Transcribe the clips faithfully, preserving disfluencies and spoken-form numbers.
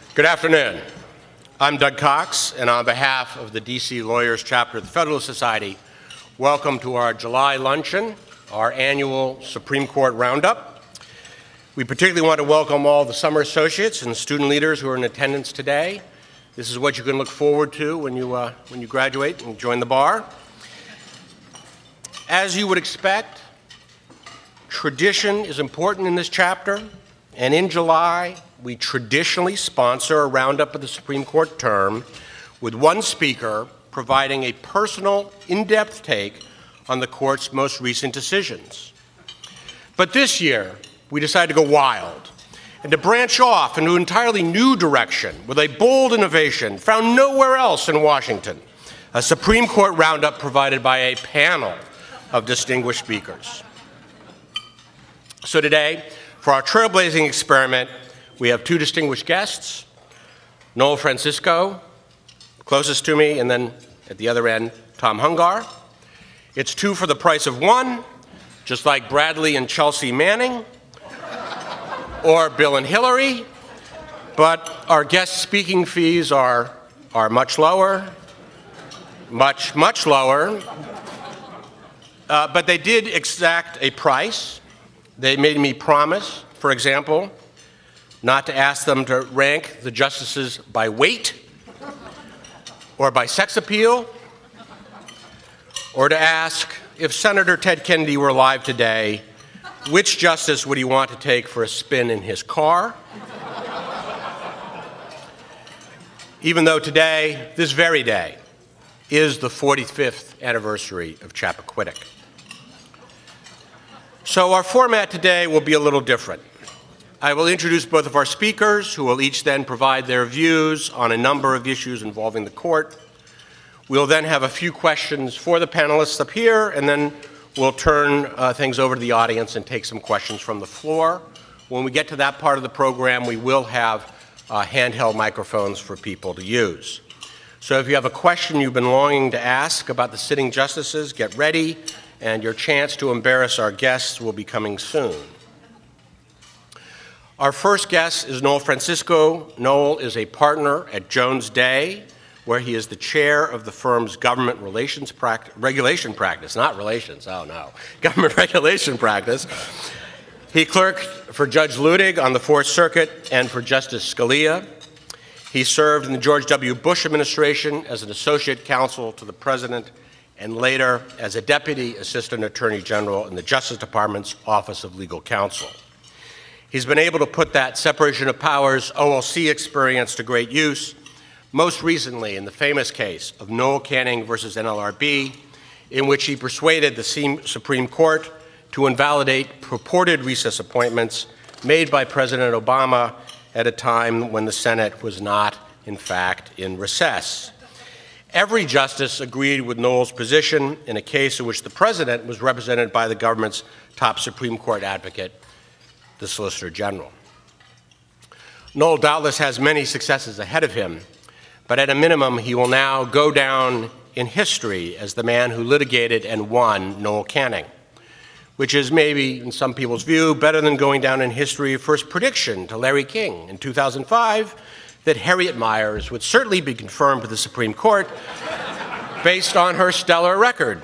Good afternoon. I'm Doug Cox, and on behalf of the D C Lawyers Chapter of the Federalist Society, welcome to our July luncheon, our annual Supreme Court Roundup. We particularly want to welcome all the summer associates and student leaders who are in attendance today. This is what you can look forward to when you, uh, when you graduate and join the bar. As you would expect, tradition is important in this chapter, and in July, we traditionally sponsor a roundup of the Supreme Court term with one speaker providing a personal, in-depth take on the court's most recent decisions. But this year, we decided to go wild and to branch off into an entirely new direction with a bold innovation found nowhere else in Washington, a Supreme Court roundup provided by a panel of distinguished speakers. So today, for our trailblazing experiment, we have two distinguished guests, Noel Francisco, closest to me, and then at the other end, Tom Hungar. It's two for the price of one, just like Bradley and Chelsea Manning, or Bill and Hillary, but our guest speaking fees are, are much lower, much, much lower, uh, but they did exact a price. They made me promise, for example, not to ask them to rank the justices by weight, or by sex appeal, or to ask if Senator Ted Kennedy were alive today, which justice would he want to take for a spin in his car? Even though today, this very day, is the forty-fifth anniversary of Chappaquiddick. So our format today will be a little different. I will introduce both of our speakers, who will each then provide their views on a number of issues involving the court. We'll then have a few questions for the panelists up here, and then we'll turn uh, things over to the audience and take some questions from the floor. When we get to that part of the program, we will have uh, handheld microphones for people to use. So if you have a question you've been longing to ask about the sitting justices, get ready, and your chance to embarrass our guests will be coming soon. Our first guest is Noel Francisco. Noel is a partner at Jones Day, where he is the chair of the firm's government relations practice, regulation practice, not relations, oh no, government regulation practice. He clerked for Judge Ludig on the Fourth Circuit and for Justice Scalia. He served in the George W. Bush administration as an associate counsel to the president and later as a deputy assistant attorney general in the Justice Department's Office of Legal Counsel. He's been able to put that separation of powers O L C experience to great use, most recently in the famous case of Noel Canning versus N L R B, in which he persuaded the Supreme Court to invalidate purported recess appointments made by President Obama at a time when the Senate was not, in fact, in recess. Every justice agreed with Noel's position in a case in which the president was represented by the government's top Supreme Court advocate, the Solicitor General. Noel doubtless has many successes ahead of him, but at a minimum, he will now go down in history as the man who litigated and won Noel Canning, which is maybe, in some people's view, better than going down in history for his prediction to Larry King in two thousand five that Harriet Miers would certainly be confirmed to the Supreme Court based on her stellar record.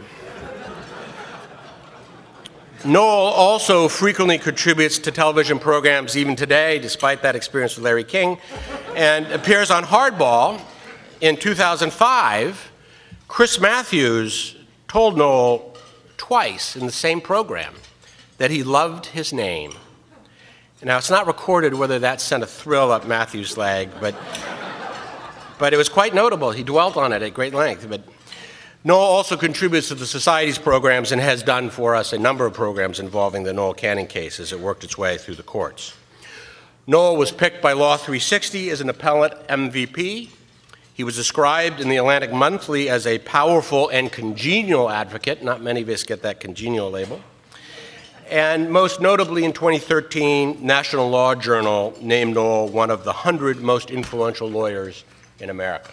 Noel also frequently contributes to television programs even today, despite that experience with Larry King, and appears on Hardball. In two thousand five, Chris Matthews told Noel twice in the same program that he loved his name. Now, it's not recorded whether that sent a thrill up Matthews' leg, but, but it was quite notable. He dwelt on it at great length. But Noel also contributes to the Society's programs and has done for us a number of programs involving the Noel Canning case as it worked its way through the courts. Noel was picked by Law three sixty as an appellate M V P. He was described in the Atlantic Monthly as a powerful and congenial advocate. Not many of us get that congenial label. And most notably in twenty thirteen, National Law Journal named Noel one of the hundred most influential lawyers in America.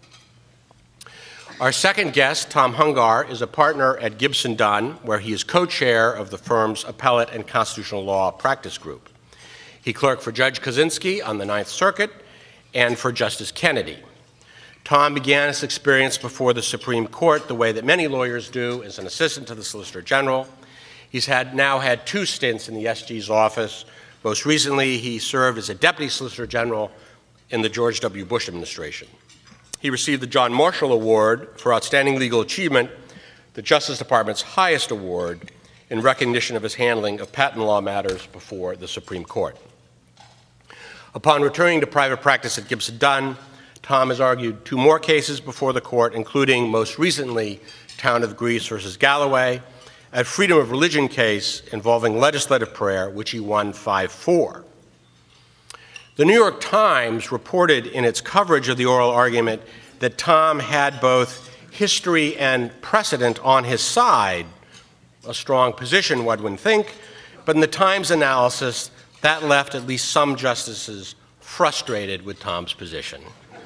Our second guest, Tom Hungar, is a partner at Gibson, Dunn, where he is co-chair of the firm's Appellate and Constitutional Law Practice Group. He clerked for Judge Kaczynski on the Ninth Circuit and for Justice Kennedy. Tom began his experience before the Supreme Court the way that many lawyers do, as an assistant to the Solicitor General. He's had, now had two stints in the S G's office. Most recently, he served as a Deputy Solicitor General in the George W. Bush administration. He received the John Marshall Award for Outstanding Legal Achievement, the Justice Department's highest award, in recognition of his handling of patent law matters before the Supreme Court. Upon returning to private practice at Gibson Dunn, Tom has argued two more cases before the court, including, most recently, Town of Greece versus Galloway, a freedom of religion case involving legislative prayer, which he won five four. The New York Times reported in its coverage of the oral argument that Tom had both history and precedent on his side, a strong position, one would think, but in the Times analysis, that left at least some justices frustrated with Tom's position.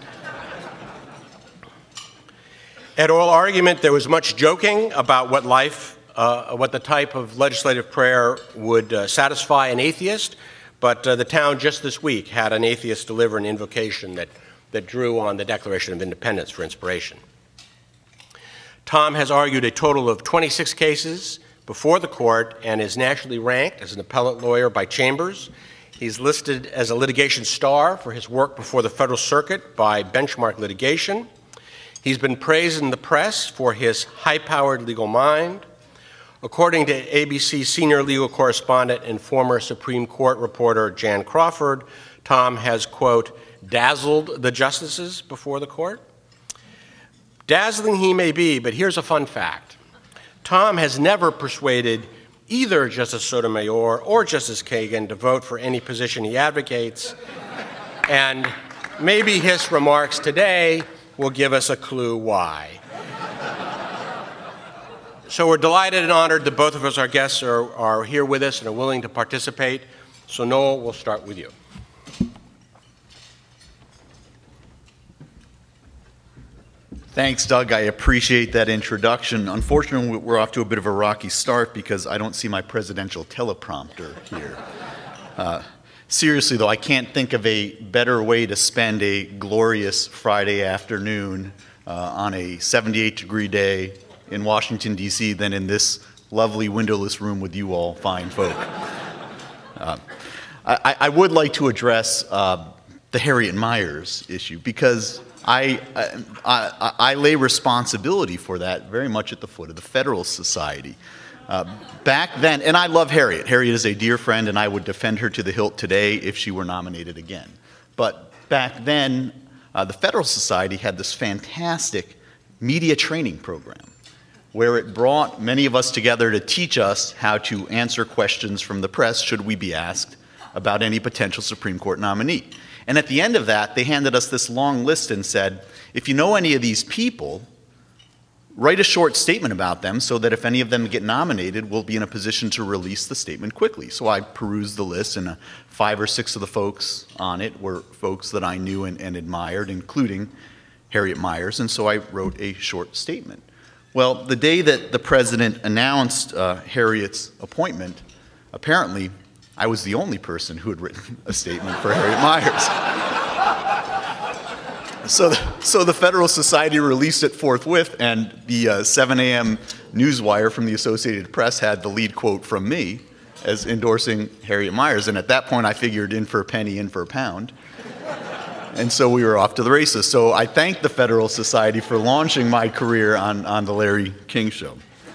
At oral argument, there was much joking about what life, uh, what the type of legislative prayer would uh, satisfy an atheist, but uh, the town just this week had an atheist deliver an invocation that, that drew on the Declaration of Independence for inspiration. Tom has argued a total of twenty-six cases before the court and is nationally ranked as an appellate lawyer by Chambers. He's listed as a litigation star for his work before the Federal Circuit by Benchmark Litigation. He's been praised in the press for his high-powered legal mind. According to A B C senior legal correspondent and former Supreme Court reporter Jan Crawford, Tom has, quote, dazzled the justices before the court. Dazzling he may be, but here's a fun fact. Tom has never persuaded either Justice Sotomayor or Justice Kagan to vote for any position he advocates, and maybe his remarks today will give us a clue why. So we're delighted and honored that both of us, our guests, are, are here with us and are willing to participate. So Noel, we'll start with you. Thanks, Doug. I appreciate that introduction. Unfortunately, we're off to a bit of a rocky start because I don't see my presidential teleprompter here. Uh, seriously, though, I can't think of a better way to spend a glorious Friday afternoon uh, on a seventy-eight degree day in Washington, D C than in this lovely windowless room with you all fine folk. Uh, I, I would like to address uh, the Harriet Miers issue because I, I, I lay responsibility for that very much at the foot of the Federalist Society. Uh, back then, and I love Harriet. Harriet is a dear friend, and I would defend her to the hilt today if she were nominated again. But back then, uh, the Federalist Society had this fantastic media training program where it brought many of us together to teach us how to answer questions from the press should we be asked about any potential Supreme Court nominee. And at the end of that, they handed us this long list and said, if you know any of these people, write a short statement about them so that if any of them get nominated, we'll be in a position to release the statement quickly. So I perused the list, and uh, five or six of the folks on it were folks that I knew and, and admired, including Harriet Miers, and so I wrote a short statement. Well, the day that the president announced uh, Harriet's appointment, apparently I was the only person who had written a statement for Harriet Miers. So the, so the Federalist Society released it forthwith, and the uh, seven A M newswire from the Associated Press had the lead quote from me as endorsing Harriet Miers, and at that point I figured in for a penny, in for a pound. And so we were off to the races. So I thank the Federalist Society for launching my career on, on the Larry King Show.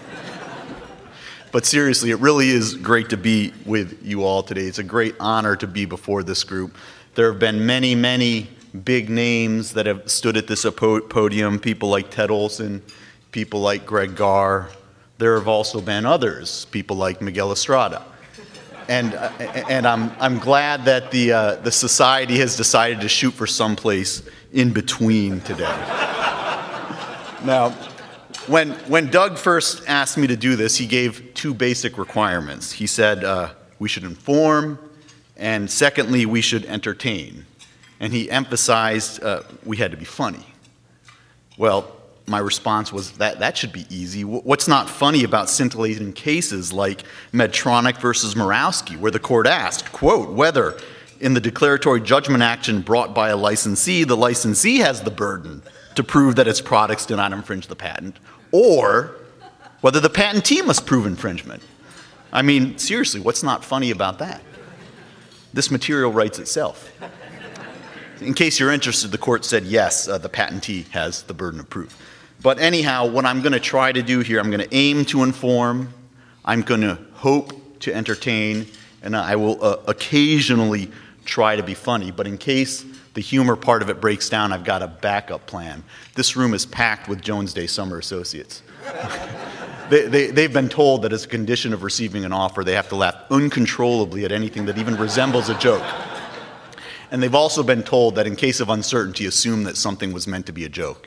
But seriously, it really is great to be with you all today. It's a great honor to be before this group. There have been many, many big names that have stood at this podium, people like Ted Olson, people like Greg Garr. There have also been others, people like Miguel Estrada. And, uh, and I'm, I'm glad that the, uh, the society has decided to shoot for someplace in between today. Now, when, when Doug first asked me to do this, he gave two basic requirements. He said uh, we should inform, and secondly, we should entertain. And he emphasized uh, we had to be funny. Well, my response was that that should be easy. What's not funny about scintillating cases like Medtronic versus Murawski, where the court asked, quote, whether in the declaratory judgment action brought by a licensee, the licensee has the burden to prove that its products do not infringe the patent, or whether the patentee must prove infringement. I mean, seriously, what's not funny about that? This material writes itself. In case you're interested, the court said yes, uh, the patentee has the burden of proof. But anyhow, what I'm going to try to do here, I'm going to aim to inform, I'm going to hope to entertain, and I will uh, occasionally try to be funny. But in case the humor part of it breaks down, I've got a backup plan. This room is packed with Jones Day Summer associates. they, they, they've been told that as a condition of receiving an offer, they have to laugh uncontrollably at anything that even resembles a joke. And they've also been told that in case of uncertainty, assume that something was meant to be a joke.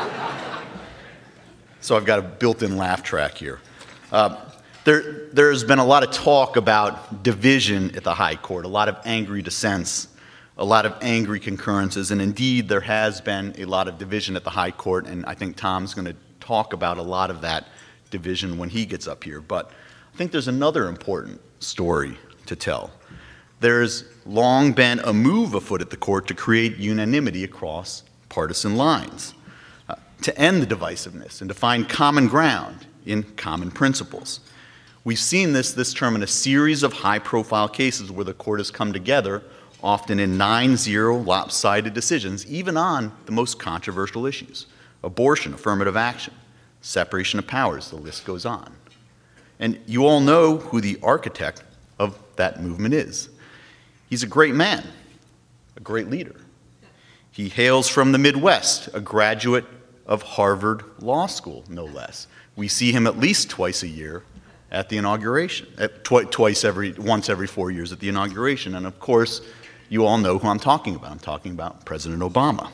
So I've got a built-in laugh track here. Uh, there, there's been a lot of talk about division at the High Court, a lot of angry dissents, a lot of angry concurrences, and indeed there has been a lot of division at the High Court, and I think Tom's going to talk about a lot of that division when he gets up here. But I think there's another important story to tell. There's long been a move afoot at the court to create unanimity across partisan lines, uh, to end the divisiveness and to find common ground in common principles. We've seen this this term in a series of high-profile cases where the court has come together, often in nine zero lopsided decisions, even on the most controversial issues: abortion, affirmative action, separation of powers, the list goes on. And you all know who the architect of that movement is. He's a great man, a great leader. He hails from the Midwest, a graduate of Harvard Law School, no less. We see him at least twice a year at the inauguration, at twi twice every, once every four years at the inauguration. And of course, you all know who I'm talking about. I'm talking about President Obama.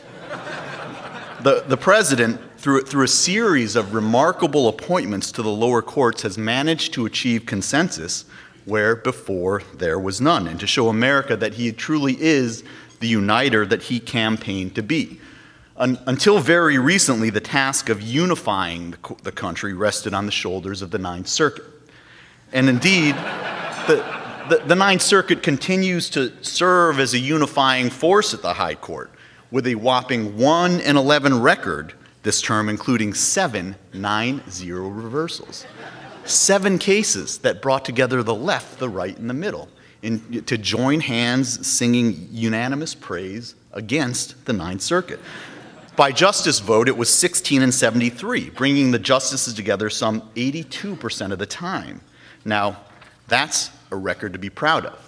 the, the president, through, through a series of remarkable appointments to the lower courts, has managed to achieve consensus where before there was none, and to show America that he truly is the uniter that he campaigned to be. Un until very recently, the task of unifying the, the country rested on the shoulders of the Ninth Circuit. And indeed, the, the, the Ninth Circuit continues to serve as a unifying force at the High Court, with a whopping one and eleven record this term, including seven nine zero reversals. Seven cases that brought together the left, the right, and the middle in, to join hands singing unanimous praise against the Ninth Circuit. By justice vote, it was sixteen and seventy-three, bringing the justices together some eighty-two percent of the time. Now, that's a record to be proud of.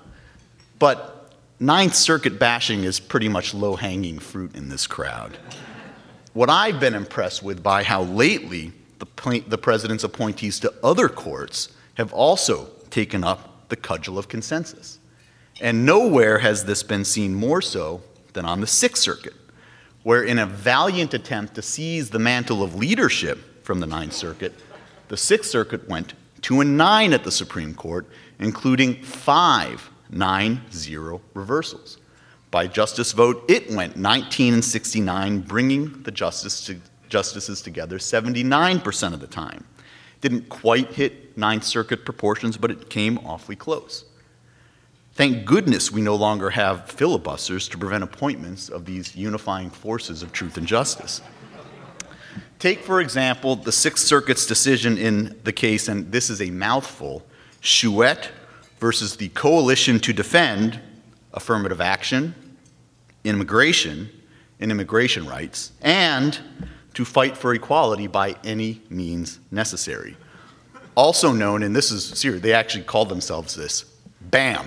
But Ninth Circuit bashing is pretty much low-hanging fruit in this crowd. What I've been impressed with by how lately The, the president's appointees to other courts have also taken up the cudgel of consensus. And nowhere has this been seen more so than on the Sixth Circuit, where in a valiant attempt to seize the mantle of leadership from the Ninth Circuit, the Sixth Circuit went two and nine at the Supreme Court, including five nine zero reversals. By justice vote, it went nineteen and sixty-nine, bringing the justice to justices together seventy-nine percent of the time. Didn't quite hit Ninth Circuit proportions, but it came awfully close. Thank goodness we no longer have filibusters to prevent appointments of these unifying forces of truth and justice. Take, for example, the Sixth Circuit's decision in the case, and this is a mouthful, Chouette versus the Coalition to Defend Affirmative Action, Immigration, and Immigration Rights, and to fight for equality by any means necessary. Also known, and this is serious, they actually called themselves this, BAM.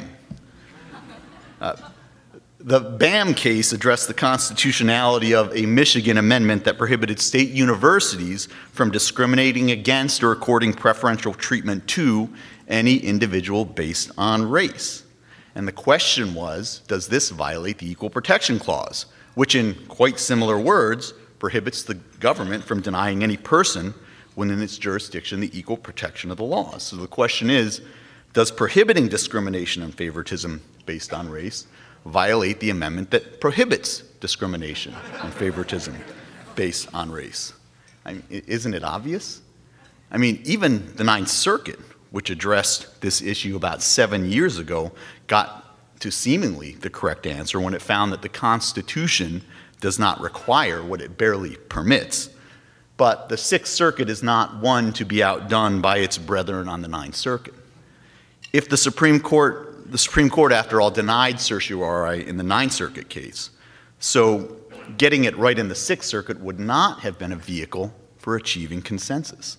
Uh, the BAM case addressed the constitutionality of a Michigan amendment that prohibited state universities from discriminating against or according preferential treatment to any individual based on race. And the question was, does this violate the Equal Protection Clause, which in quite similar words prohibits the government from denying any person within its jurisdiction the equal protection of the law. So the question is, does prohibiting discrimination and favoritism based on race violate the amendment that prohibits discrimination and favoritism based on race? I mean, isn't it obvious? I mean, even the Ninth Circuit, which addressed this issue about seven years ago, got to seemingly the correct answer when it found that the Constitution does not require what it barely permits. But the Sixth Circuit is not one to be outdone by its brethren on the Ninth Circuit. If the Supreme Court, the Supreme Court, after all, denied certiorari in the Ninth Circuit case, so getting it right in the Sixth Circuit would not have been a vehicle for achieving consensus.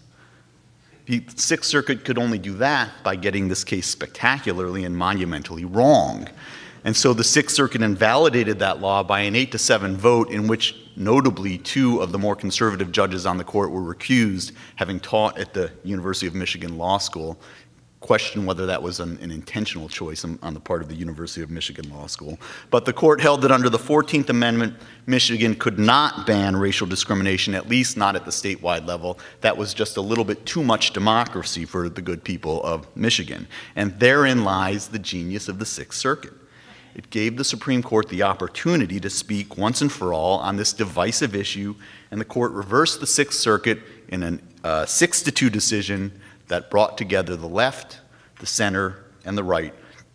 The Sixth Circuit could only do that by getting this case spectacularly and monumentally wrong. And so the Sixth Circuit invalidated that law by an eight to seven vote in which notably two of the more conservative judges on the court were recused, having taught at the University of Michigan Law School. Question whether that was an, an intentional choice on, on the part of the University of Michigan Law School. But the court held that under the fourteenth Amendment, Michigan could not ban racial discrimination, at least not at the statewide level. That was just a little bit too much democracy for the good people of Michigan. And therein lies the genius of the Sixth Circuit. It gave the Supreme Court the opportunity to speak once and for all on this divisive issue, and the court reversed the Sixth Circuit in a uh, six to two decision that brought together the left, the center, and the right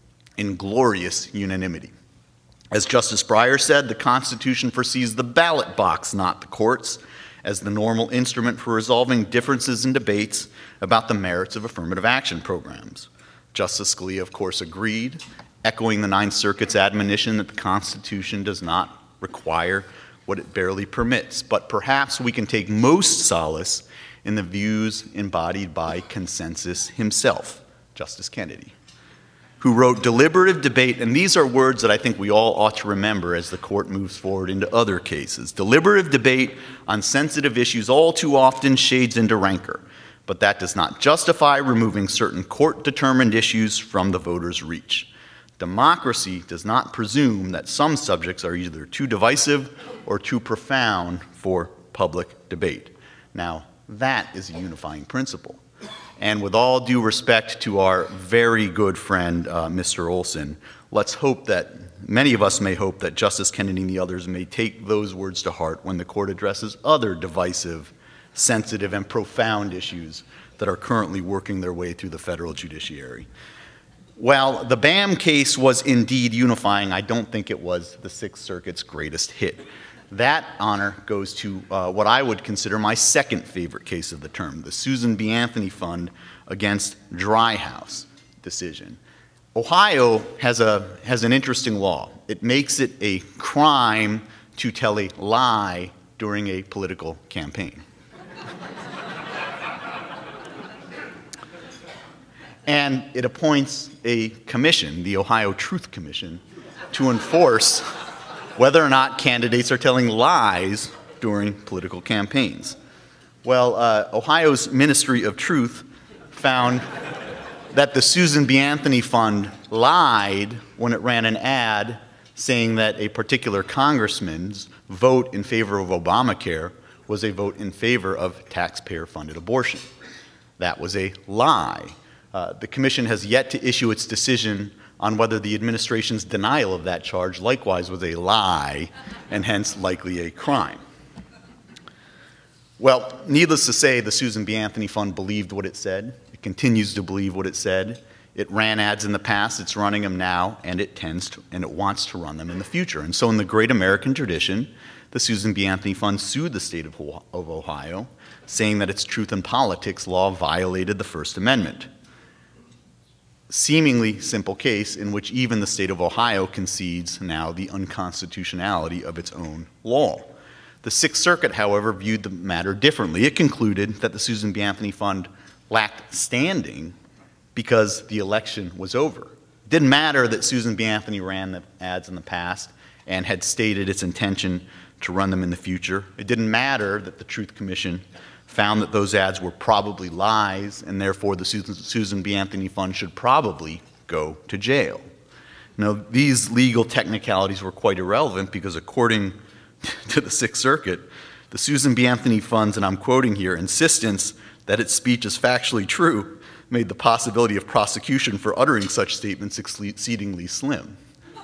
in glorious unanimity. As Justice Breyer said, the Constitution foresees the ballot box, not the courts, as the normal instrument for resolving differences and debates about the merits of affirmative action programs. Justice Scalia, of course, agreed, echoing the Ninth Circuit's admonition that the Constitution does not require what it barely permits. But perhaps we can take most solace in the views embodied by consensus himself, Justice Kennedy, who wrote deliberative debate, and these are words that I think we all ought to remember as the court moves forward into other cases. Deliberative debate on sensitive issues all too often shades into rancor, but that does not justify removing certain court-determined issues from the voters' reach. Democracy does not presume that some subjects are either too divisive or too profound for public debate. Now, that is a unifying principle. And with all due respect to our very good friend, uh, Mister Olson, let's hope that, many of us may hope that Justice Kennedy and the others may take those words to heart when the court addresses other divisive, sensitive, and profound issues that are currently working their way through the federal judiciary. While the B A M case was indeed unifying, I don't think it was the Sixth Circuit's greatest hit. That honor goes to uh, what I would consider my second favorite case of the term, the Susan B. Anthony Fund against Dry House decision. Ohio has, a, has an interesting law. It makes it a crime to tell a lie during a political campaign. And it appoints a commission, the Ohio Truth Commission, to enforce whether or not candidates are telling lies during political campaigns. Well, uh, Ohio's Ministry of Truth found that the Susan B. Anthony Fund lied when it ran an ad saying that a particular congressman's vote in favor of Obamacare was a vote in favor of taxpayer-funded abortion. That was a lie. Uh, the commission has yet to issue its decision on whether the administration's denial of that charge likewise was a lie and hence likely a crime. Well, needless to say, the Susan B. Anthony Fund believed what it said. It continues to believe what it said. It ran ads in the past, it's running them now, and it tends to, and it wants to run them in the future. And so in the great American tradition, the Susan B. Anthony Fund sued the state of, of Ohio, saying that its Truth in Politics law violated the First Amendment. Seemingly simple case in which even the state of Ohio concedes now the unconstitutionality of its own law. The Sixth Circuit, however, viewed the matter differently. It concluded that the Susan B. Anthony Fund lacked standing because the election was over. It didn't matter that Susan B. Anthony ran the ads in the past and had stated its intention to run them in the future. It didn't matter that the Truth Commission found that those ads were probably lies, and therefore the Susan B. Anthony Fund should probably go to jail. Now, these legal technicalities were quite irrelevant because according to the Sixth Circuit, the Susan B. Anthony Fund's, and I'm quoting here, insistence that its speech is factually true made the possibility of prosecution for uttering such statements exceedingly slim.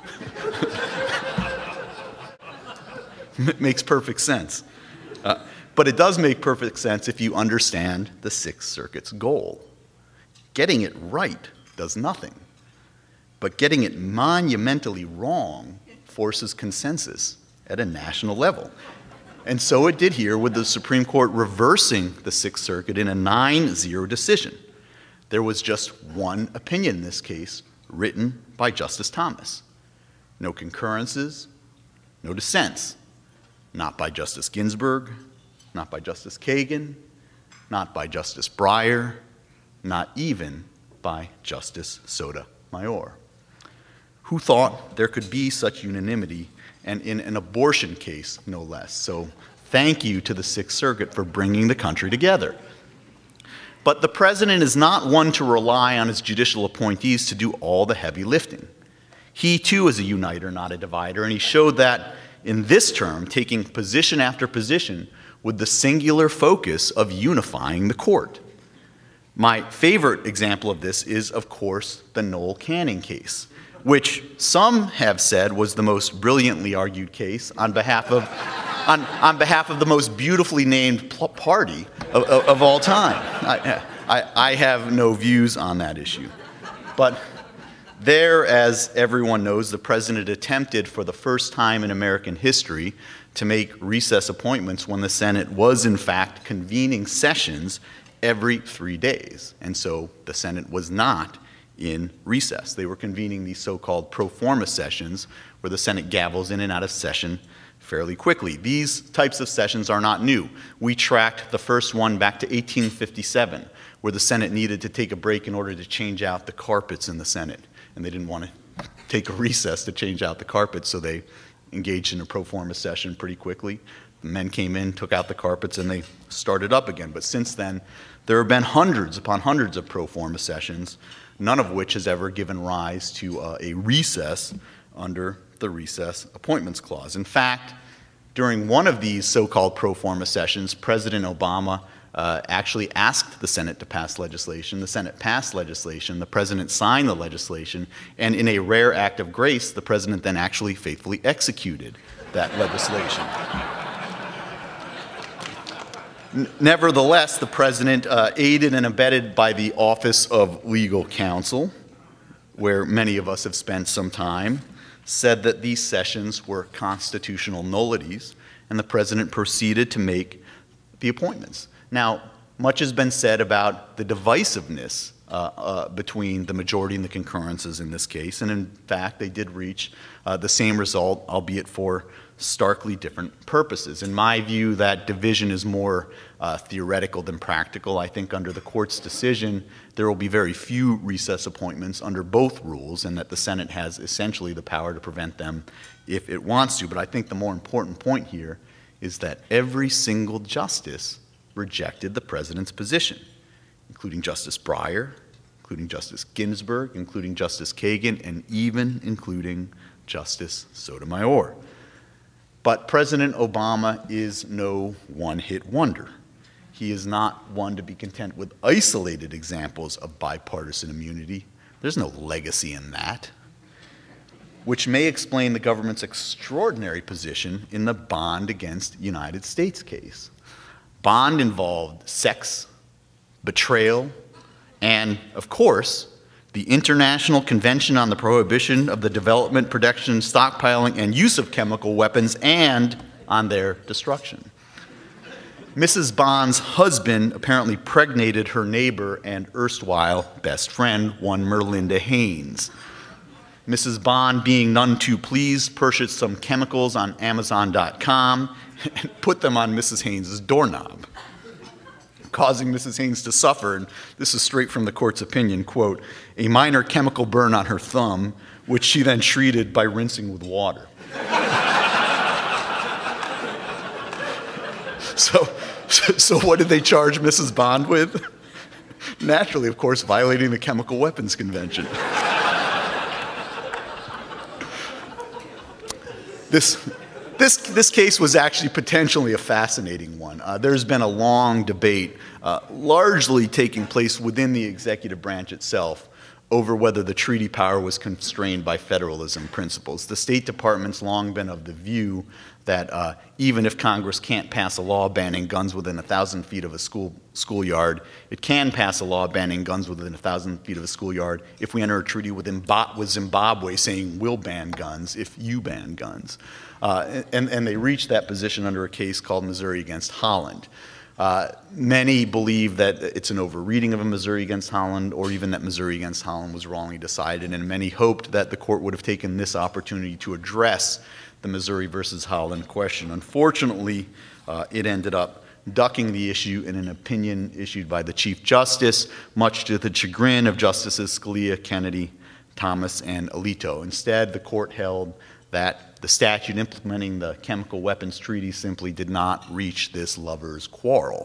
It makes perfect sense. Uh, But it does make perfect sense if you understand the Sixth Circuit's goal. Getting it right does nothing. but getting it monumentally wrong forces consensus at a national level. And so it did here with the Supreme Court reversing the Sixth Circuit in a nine zero decision. There was just one opinion in this case, written by Justice Thomas. No concurrences, no dissents. Not by Justice Ginsburg, not by Justice Kagan, not by Justice Breyer, not even by Justice Sotomayor. Who thought there could be such unanimity, and in an abortion case, no less? So thank you to the Sixth Circuit for bringing the country together. But the president is not one to rely on his judicial appointees to do all the heavy lifting. He too is a uniter, not a divider, and he showed that in this term, taking position after position with the singular focus of unifying the court. My favorite example of this is, of course, the Noel Canning case, which some have said was the most brilliantly argued case on behalf of, on, on behalf of the most beautifully named party of, of, of all time. I, I, I have no views on that issue. But there, as everyone knows, the president attempted for the first time in American history to make recess appointments when the Senate was, in fact, convening sessions every three days. And so the Senate was not in recess. They were convening these so-called pro forma sessions where the Senate gavels in and out of session fairly quickly. These types of sessions are not new. We tracked the first one back to eighteen fifty-seven, where the Senate needed to take a break in order to change out the carpets in the Senate. And they didn't want to take a recess to change out the carpets, so they engaged in a pro forma session pretty quickly. The men came in, took out the carpets, and they started up again. But since then, there have been hundreds upon hundreds of pro forma sessions, none of which has ever given rise to uh, a recess under the Recess Appointments Clause. In fact, during one of these so-called pro forma sessions, President Obama uh, actually asked the Senate to pass legislation. The Senate passed legislation. The president signed the legislation. And in a rare act of grace, the president then actually faithfully executed that legislation. Nevertheless, the president, uh, aided and abetted by the Office of Legal Counsel, where many of us have spent some time, said that these sessions were constitutional nullities, and the president proceeded to make the appointments. Now, much has been said about the divisiveness uh, uh, between the majority and the concurrences in this case, and in fact, they did reach uh, the same result, albeit for starkly different purposes. In my view, that division is more uh, theoretical than practical. I think under the court's decision, there will be very few recess appointments under both rules, and that the Senate has essentially the power to prevent them if it wants to. But I think the more important point here is that every single justice rejected the president's position, including Justice Breyer, including Justice Ginsburg, including Justice Kagan, and even including Justice Sotomayor. But President Obama is no one-hit wonder. He is not one to be content with isolated examples of bipartisan immunity. There's no legacy in that, which may explain the government's extraordinary position in the Bond against United States case. Bond involved sex, betrayal, and, of course, the International Convention on the Prohibition of the Development, Production, Stockpiling, and Use of Chemical Weapons, and on their destruction. Missus Bond's husband apparently pregnated her neighbor and erstwhile best friend, one Merlinda Haynes. Missus Bond, being none too pleased, purchased some chemicals on Amazon dot com and put them on Missus Haynes' doorknob, causing Missus Haynes to suffer, and this is straight from the court's opinion, quote, a minor chemical burn on her thumb, which she then treated by rinsing with water. so, so what did they charge Missus Bond with? Naturally, of course, violating the Chemical Weapons Convention. this, This, this case was actually potentially a fascinating one. Uh, there's been a long debate, uh, largely taking place within the executive branch itself, over whether the treaty power was constrained by federalism principles. The State Department's long been of the view that uh, even if Congress can't pass a law banning guns within a thousand feet of a school schoolyard, it can pass a law banning guns within a thousand feet of a schoolyard if we enter a treaty with, Imba with Zimbabwe saying we'll ban guns if you ban guns. Uh, and, and they reached that position under a case called Missouri against Holland. Uh, many believe that it's an overreading of a Missouri against Holland, or even that Missouri against Holland was wrongly decided, and many hoped that the court would have taken this opportunity to address the Missouri versus Holland question. Unfortunately, uh, it ended up ducking the issue in an opinion issued by the Chief Justice, much to the chagrin of Justices Scalia, Kennedy, Thomas, and Alito. Instead, the court held that the statute implementing the Chemical Weapons Treaty simply did not reach this lover's quarrel.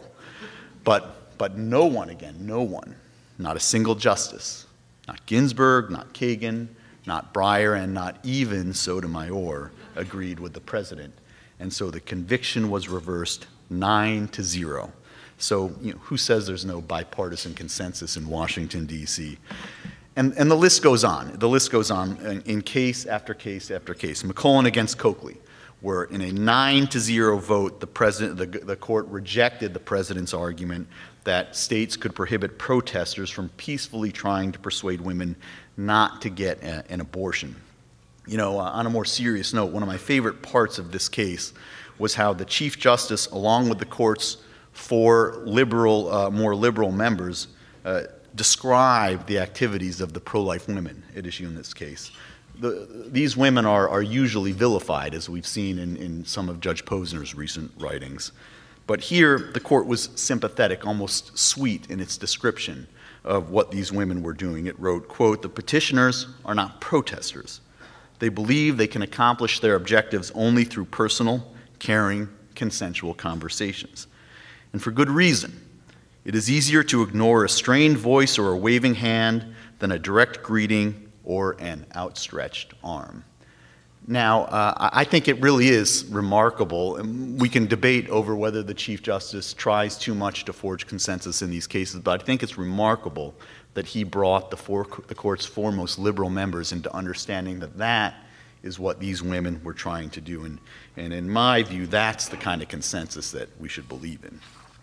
But, but no one, again, no one, not a single justice, not Ginsburg, not Kagan, not Breyer, and not even Sotomayor, agreed with the president. And so the conviction was reversed nine to zero. So, you know, who says there's no bipartisan consensus in Washington, D C? And, and the list goes on. The list goes on in, in case after case after case. McClellan against Coakley, where in a nine to zero vote, the, president, the, the court rejected the president's argument that states could prohibit protesters from peacefully trying to persuade women not to get a, an abortion. You know, uh, on a more serious note, one of my favorite parts of this case was how the Chief Justice, along with the court's four liberal, uh, more liberal members, uh, describe the activities of the pro-life women at issue in this case. The, these women are, are usually vilified, as we've seen in, in some of Judge Posner's recent writings. But here, the court was sympathetic, almost sweet in its description of what these women were doing. It wrote, quote, "The petitioners are not protesters. They believe they can accomplish their objectives only through personal, caring, consensual conversations. And for good reason. It is easier to ignore a strained voice or a waving hand than a direct greeting or an outstretched arm." Now, uh, I think it really is remarkable. We can debate over whether the Chief Justice tries too much to forge consensus in these cases, but I think it's remarkable that he brought the, four, the court's foremost liberal members into understanding that that is what these women were trying to do. And, and in my view, that's the kind of consensus that we should believe in.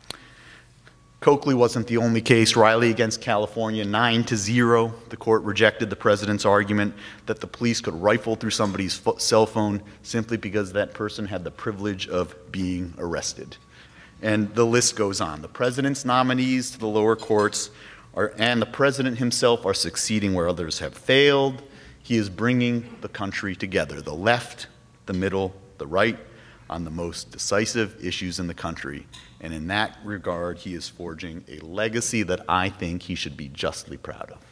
Coakley wasn't the only case. Riley against California, nine to zero. The court rejected the president's argument that the police could rifle through somebody's cell phone simply because that person had the privilege of being arrested. And the list goes on. The president's nominees to the lower courts are, and the president himself are succeeding where others have failed. He is bringing the country together, the left, the middle, the right, on the most decisive issues in the country. And in that regard, he is forging a legacy that I think he should be justly proud of.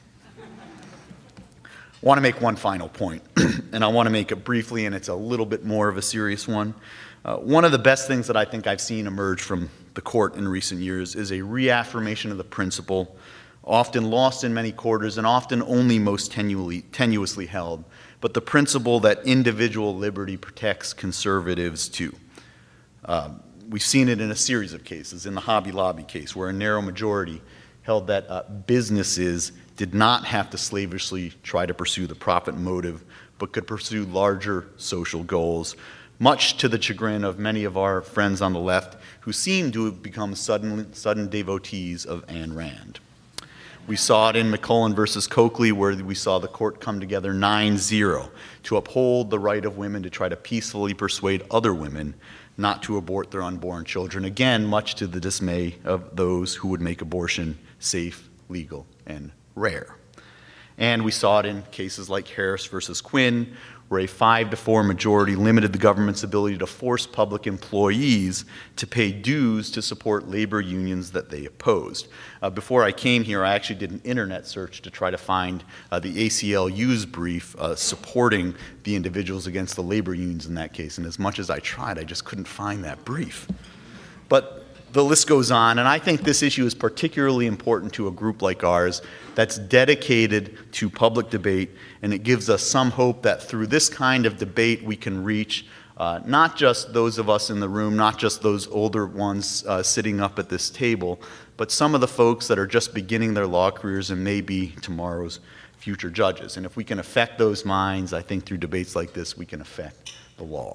I want to make one final point, and I want to make it briefly, and it's a little bit more of a serious one. Uh, one of the best things that I think I've seen emerge from the court in recent years is a reaffirmation of the principle, often lost in many quarters and often only most tenuously, tenuously held, but the principle that individual liberty protects conservatives too. Uh, we've seen it in a series of cases. In the Hobby Lobby case, where a narrow majority held that uh, businesses did not have to slavishly try to pursue the profit motive, but could pursue larger social goals, much to the chagrin of many of our friends on the left who seem to have become sudden, sudden devotees of Ayn Rand. We saw it in McClellan versus Coakley, where we saw the court come together nine zero to uphold the right of women to try to peacefully persuade other women not to abort their unborn children, again, much to the dismay of those who would make abortion safe, legal, and rare. And we saw it in cases like Harris versus Quinn, where a five to four majority limited the government's ability to force public employees to pay dues to support labor unions that they opposed. Uh, before I came here, I actually did an internet search to try to find uh, the A C L U's brief uh, supporting the individuals against the labor unions in that case. And as much as I tried, I just couldn't find that brief. But the list goes on, and I think this issue is particularly important to a group like ours that's dedicated to public debate, and it gives us some hope that through this kind of debate we can reach uh, not just those of us in the room, not just those older ones uh, sitting up at this table, but some of the folks that are just beginning their law careers and may be tomorrow's future judges. And if we can affect those minds, I think through debates like this we can affect the law.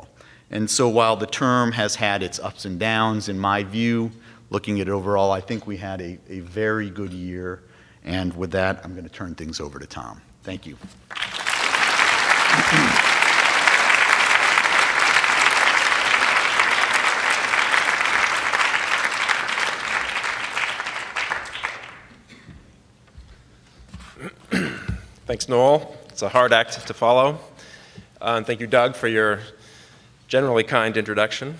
And so while the term has had its ups and downs, in my view, looking at it overall, I think we had a, a very good year. And with that, I'm going to turn things over to Tom. Thank you. Thanks, Noel. It's a hard act to follow. Uh, and thank you, Doug, for your generally kind introduction.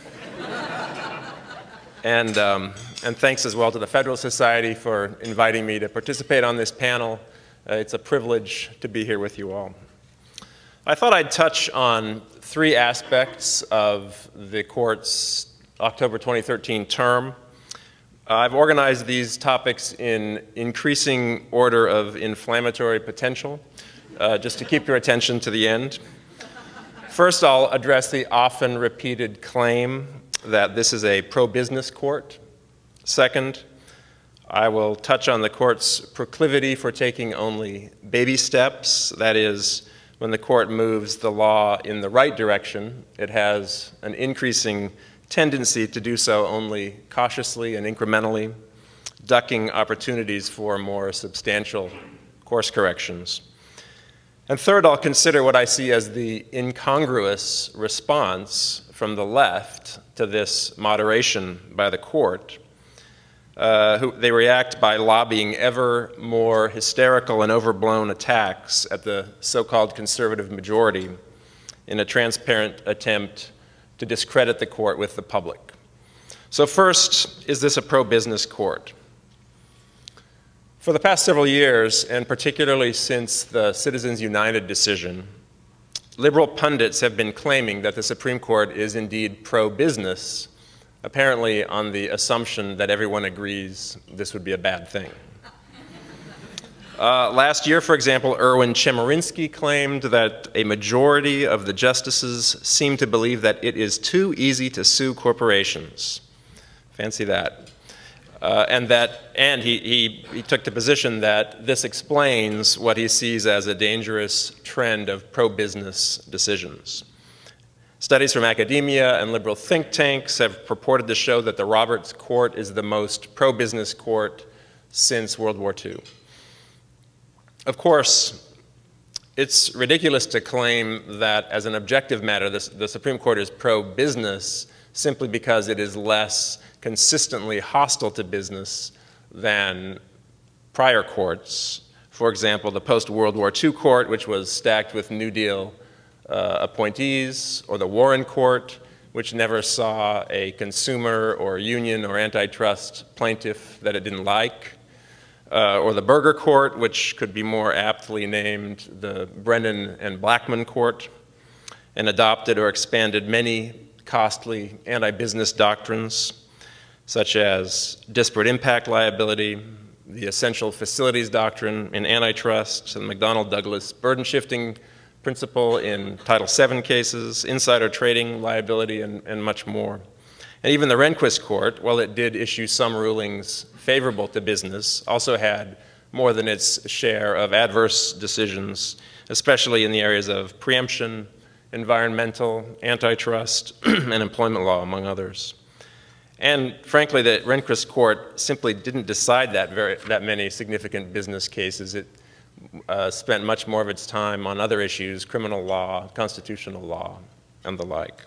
and, um, and thanks as well to the Federal Society for inviting me to participate on this panel. Uh, it's a privilege to be here with you all. I thought I'd touch on three aspects of the court's October twenty thirteen term. I've organized these topics in increasing order of inflammatory potential, uh, just to keep your attention to the end. First, I'll address the often repeated claim that this is a pro-business court. Second, I will touch on the court's proclivity for taking only baby steps. That is, when the court moves the law in the right direction, it has an increasing tendency to do so only cautiously and incrementally, ducking opportunities for more substantial course corrections. And third, I'll consider what I see as the incongruous response from the left to this moderation by the court. Uh, who, they react by lobbying ever more hysterical and overblown attacks at the so-called conservative majority in a transparent attempt to discredit the court with the public. So first, is this a pro-business court? For the past several years, and particularly since the Citizens United decision, liberal pundits have been claiming that the Supreme Court is indeed pro-business, apparently on the assumption that everyone agrees this would be a bad thing. Uh, last year, for example, Erwin Chemerinsky claimed that a majority of the justices seem to believe that it is too easy to sue corporations. Fancy that. Uh, and that, and he, he, he took the position that this explains what he sees as a dangerous trend of pro-business decisions. Studies from academia and liberal think tanks have purported to show that the Roberts Court is the most pro-business court since World War Two. Of course, it's ridiculous to claim that as an objective matter, this, the Supreme Court is pro-business simply because it is less consistently hostile to business than prior courts. For example, the post-World War Two court, which was stacked with New Deal uh, appointees, or the Warren Court, which never saw a consumer or union or antitrust plaintiff that it didn't like. Uh, or the Berger Court, which could be more aptly named the Brennan and Blackmun Court, and adopted or expanded many costly anti-business doctrines, such as disparate impact liability, the essential facilities doctrine in antitrust, and McDonnell-Douglas burden-shifting principle in Title seven cases, insider trading liability, and, and much more. And even the Rehnquist Court, while it did issue some rulings favorable to business, also had more than its share of adverse decisions, especially in the areas of preemption, environmental, antitrust, and employment law, among others. And frankly, the Rehnquist Court simply didn't decide that, very, that many significant business cases. It uh, spent much more of its time on other issues, criminal law, constitutional law, and the like.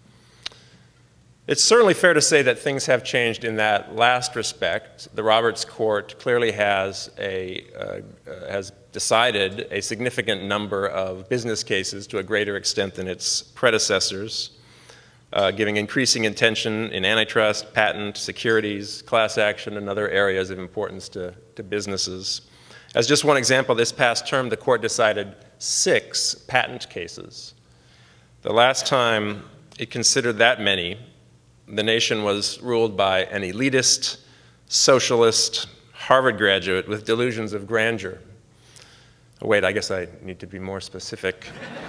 It's certainly fair to say that things have changed in that last respect. The Roberts Court clearly has, a, uh, uh, has decided a significant number of business cases to a greater extent than its predecessors, uh, giving increasing attention in antitrust, patent, securities, class action, and other areas of importance to, to businesses. As just one example, this past term, the court decided six patent cases. The last time it considered that many, the nation was ruled by an elitist, socialist, Harvard graduate with delusions of grandeur. Oh, wait, I guess I need to be more specific.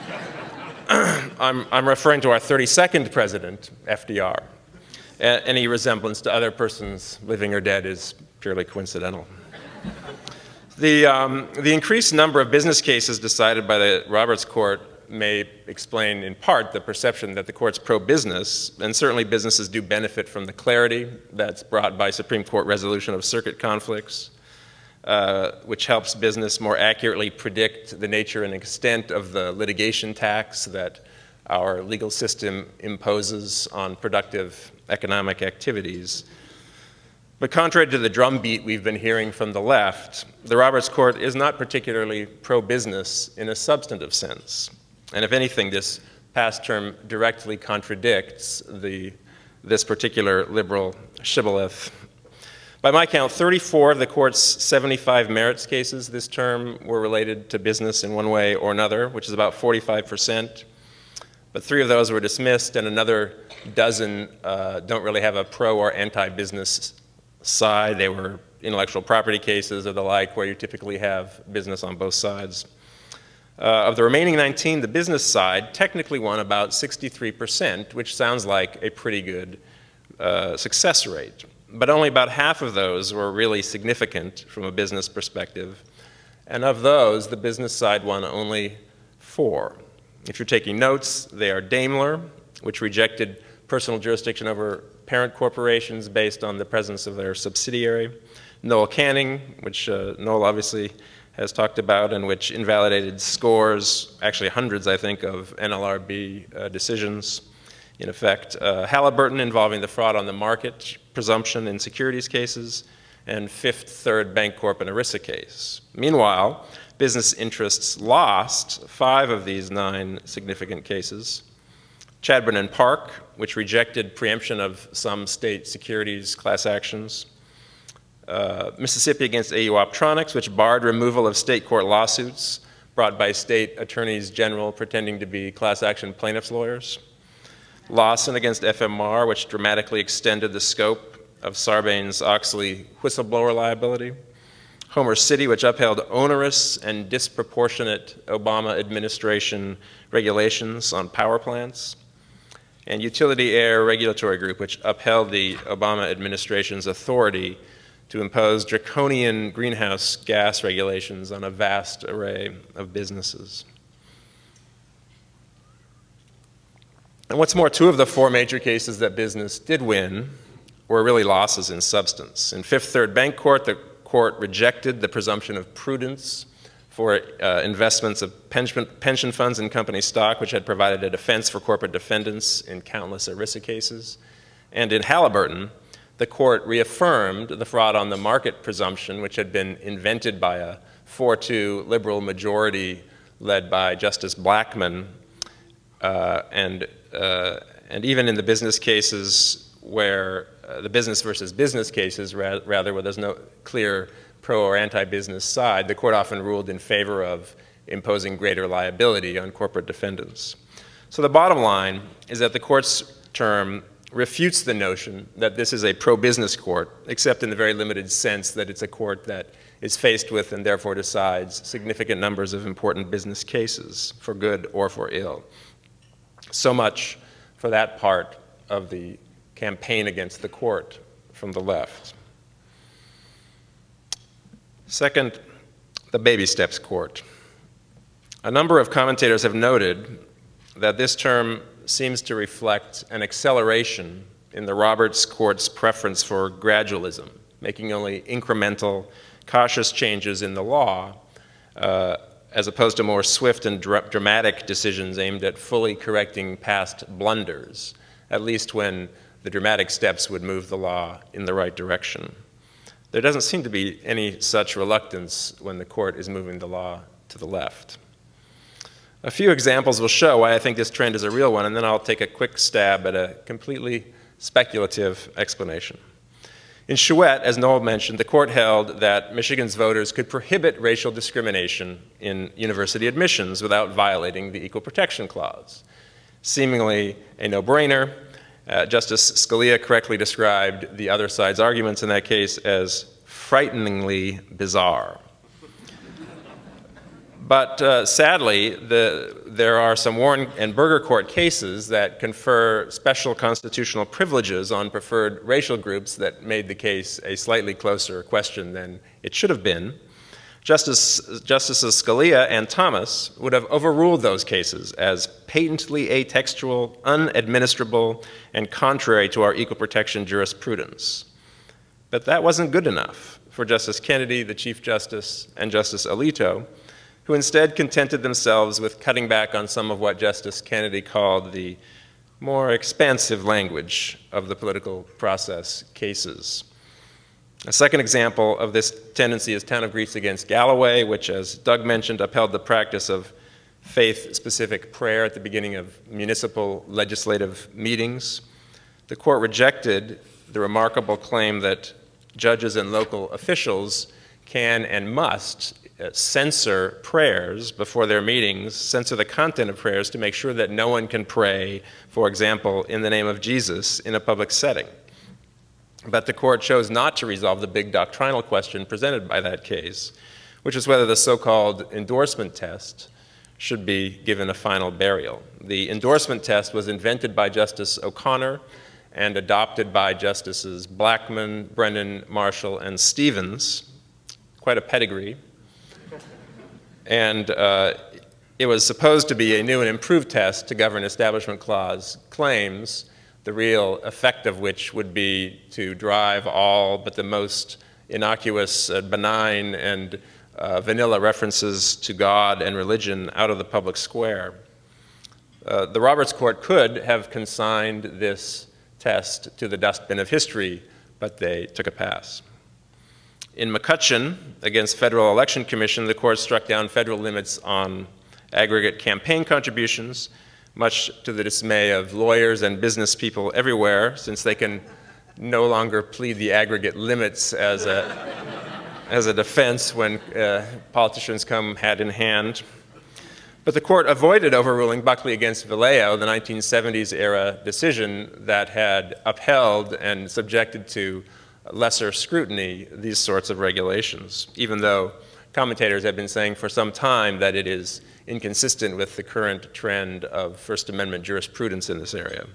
I'm, I'm referring to our thirty-second president, F D R. A- any resemblance to other persons living or dead is purely coincidental. The, um, the increased number of business cases decided by the Roberts Court may explain in part the perception that the court's pro-business, and certainly businesses do benefit from the clarity that's brought by Supreme Court resolution of circuit conflicts, uh, which helps business more accurately predict the nature and extent of the litigation tax that our legal system imposes on productive economic activities. But contrary to the drumbeat we've been hearing from the left, the Roberts Court is not particularly pro-business in a substantive sense. And if anything, this past term directly contradicts the, this particular liberal shibboleth. By my count, thirty-four of the court's seventy-five merits cases this term were related to business in one way or another, which is about forty-five percent. But three of those were dismissed, and another dozen uh, don't really have a pro or anti-business side. They were intellectual property cases or the like, where you typically have business on both sides. Uh, of the remaining nineteen, the business side technically won about sixty-three percent, which sounds like a pretty good uh, success rate. But only about half of those were really significant from a business perspective. And of those, the business side won only four. If you're taking notes, they are Daimler, which rejected personal jurisdiction over parent corporations based on the presence of their subsidiary; Noel Canning, which uh, Noel obviously has talked about, and which invalidated scores, actually hundreds, I think, of N L R B uh, decisions, in effect; uh, Halliburton, involving the fraud on the market presumption in securities cases; and Fifth Third Bancorp and ERISA case. Meanwhile, business interests lost five of these nine significant cases: Chadbourne and Park, which rejected preemption of some state securities class actions; uh, Mississippi against A U Optronics, which barred removal of state court lawsuits brought by state attorneys general pretending to be class action plaintiffs' lawyers; Lawson against F M R, which dramatically extended the scope of Sarbanes-Oxley whistleblower liability; Homer City, which upheld onerous and disproportionate Obama administration regulations on power plants; and Utility Air Regulatory Group, which upheld the Obama administration's authority to impose draconian greenhouse gas regulations on a vast array of businesses. And what's more, two of the four major cases that business did win were really losses in substance. In Fifth Third Bancorp, the court rejected the presumption of prudence for uh, investments of pension, pension funds in company stock, which had provided a defense for corporate defendants in countless ERISA cases. And in Halliburton, the court reaffirmed the fraud on the market presumption, which had been invented by a four two liberal majority led by Justice Blackmun. Uh, and, uh, and even in the business cases where uh, the business versus business cases, ra rather, where there's no clear pro or anti-business side, the court often ruled in favor of imposing greater liability on corporate defendants. So the bottom line is that the court's term refutes the notion that this is a pro-business court, except in the very limited sense that it's a court that is faced with and therefore decides significant numbers of important business cases, for good or for ill. So much for that part of the campaign against the court from the left. Second, the baby steps court. A number of commentators have noted that this term seems to reflect an acceleration in the Roberts Court's preference for gradualism, making only incremental, cautious changes in the law, uh, as opposed to more swift and dra dramatic decisions aimed at fully correcting past blunders, at least when the dramatic steps would move the law in the right direction. There doesn't seem to be any such reluctance when the court is moving the law to the left. A few examples will show why I think this trend is a real one, and then I'll take a quick stab at a completely speculative explanation. In Chouette, as Noel mentioned, the court held that Michigan's voters could prohibit racial discrimination in university admissions without violating the Equal Protection Clause. Seemingly a no-brainer. Uh, Justice Scalia correctly described the other side's arguments in that case as frighteningly bizarre. But uh, sadly, the, there are some Warren and Burger Court cases that confer special constitutional privileges on preferred racial groups that made the case a slightly closer question than it should have been. Justice, Justices Scalia and Thomas would have overruled those cases as patently atextual, unadministrable, and contrary to our equal protection jurisprudence. But that wasn't good enough for Justice Kennedy, the Chief Justice, and Justice Alito, who instead contented themselves with cutting back on some of what Justice Kennedy called the more expansive language of the political process cases. A second example of this tendency is Town of Greece against Galloway, which, as Doug mentioned, upheld the practice of faith-specific prayer at the beginning of municipal legislative meetings. The court rejected the remarkable claim that judges and local officials can and must uh, censor prayers before their meetings, censor the content of prayers to make sure that no one can pray, for example, in the name of Jesus in a public setting. But the court chose not to resolve the big doctrinal question presented by that case, which is whether the so-called endorsement test should be given a final burial. The endorsement test was invented by Justice O'Connor and adopted by Justices Blackmun, Brennan, Marshall, and Stevens. Quite a pedigree. And uh, it was supposed to be a new and improved test to govern Establishment Clause claims, the real effect of which would be to drive all but the most innocuous, uh, benign, and uh, vanilla references to God and religion out of the public square. Uh, the Roberts Court could have consigned this test to the dustbin of history, but they took a pass. In McCutcheon against Federal Election Commission, the court struck down federal limits on aggregate campaign contributions, much to the dismay of lawyers and business people everywhere, since they can no longer plead the aggregate limits as a, as a defense when uh, politicians come hand in hand. But the court avoided overruling Buckley against Vallejo, the nineteen seventies era decision that had upheld and subjected to lesser scrutiny these sorts of regulations, even though commentators have been saying for some time that it is inconsistent with the current trend of First Amendment jurisprudence in this area.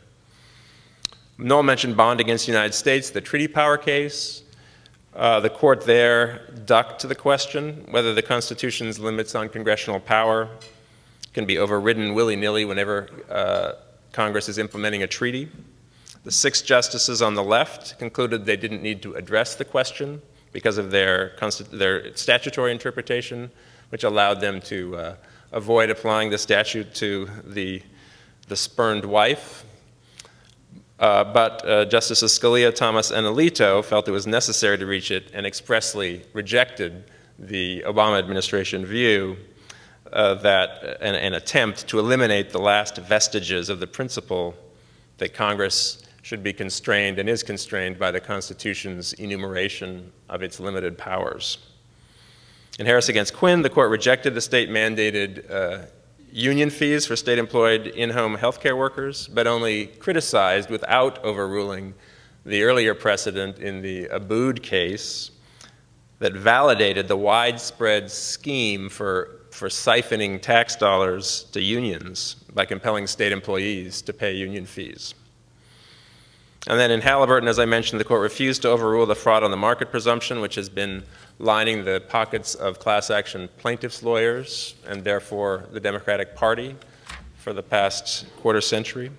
Noel mentioned Bond against the United States, the treaty power case. Uh, the court there ducked to the question whether the Constitution's limits on congressional power can be overridden willy-nilly whenever uh, Congress is implementing a treaty. The six justices on the left concluded they didn't need to address the question because of their, their statutory interpretation, which allowed them to uh, avoid applying the statute to the, the spurned wife. Uh, but uh, Justices Scalia, Thomas, and Alito felt it was necessary to reach it and expressly rejected the Obama administration view uh, that an, an attempt to eliminate the last vestiges of the principle that Congress should be constrained and is constrained by the Constitution's enumeration of its limited powers. In Harris against Quinn, the court rejected the state-mandated uh, union fees for state-employed in-home healthcare workers, but only criticized without overruling the earlier precedent in the Abood case that validated the widespread scheme for, for siphoning tax dollars to unions by compelling state employees to pay union fees. And then in Halliburton, as I mentioned, the court refused to overrule the fraud on the market presumption, which has been lining the pockets of class action plaintiffs' lawyers and therefore the Democratic Party for the past quarter century.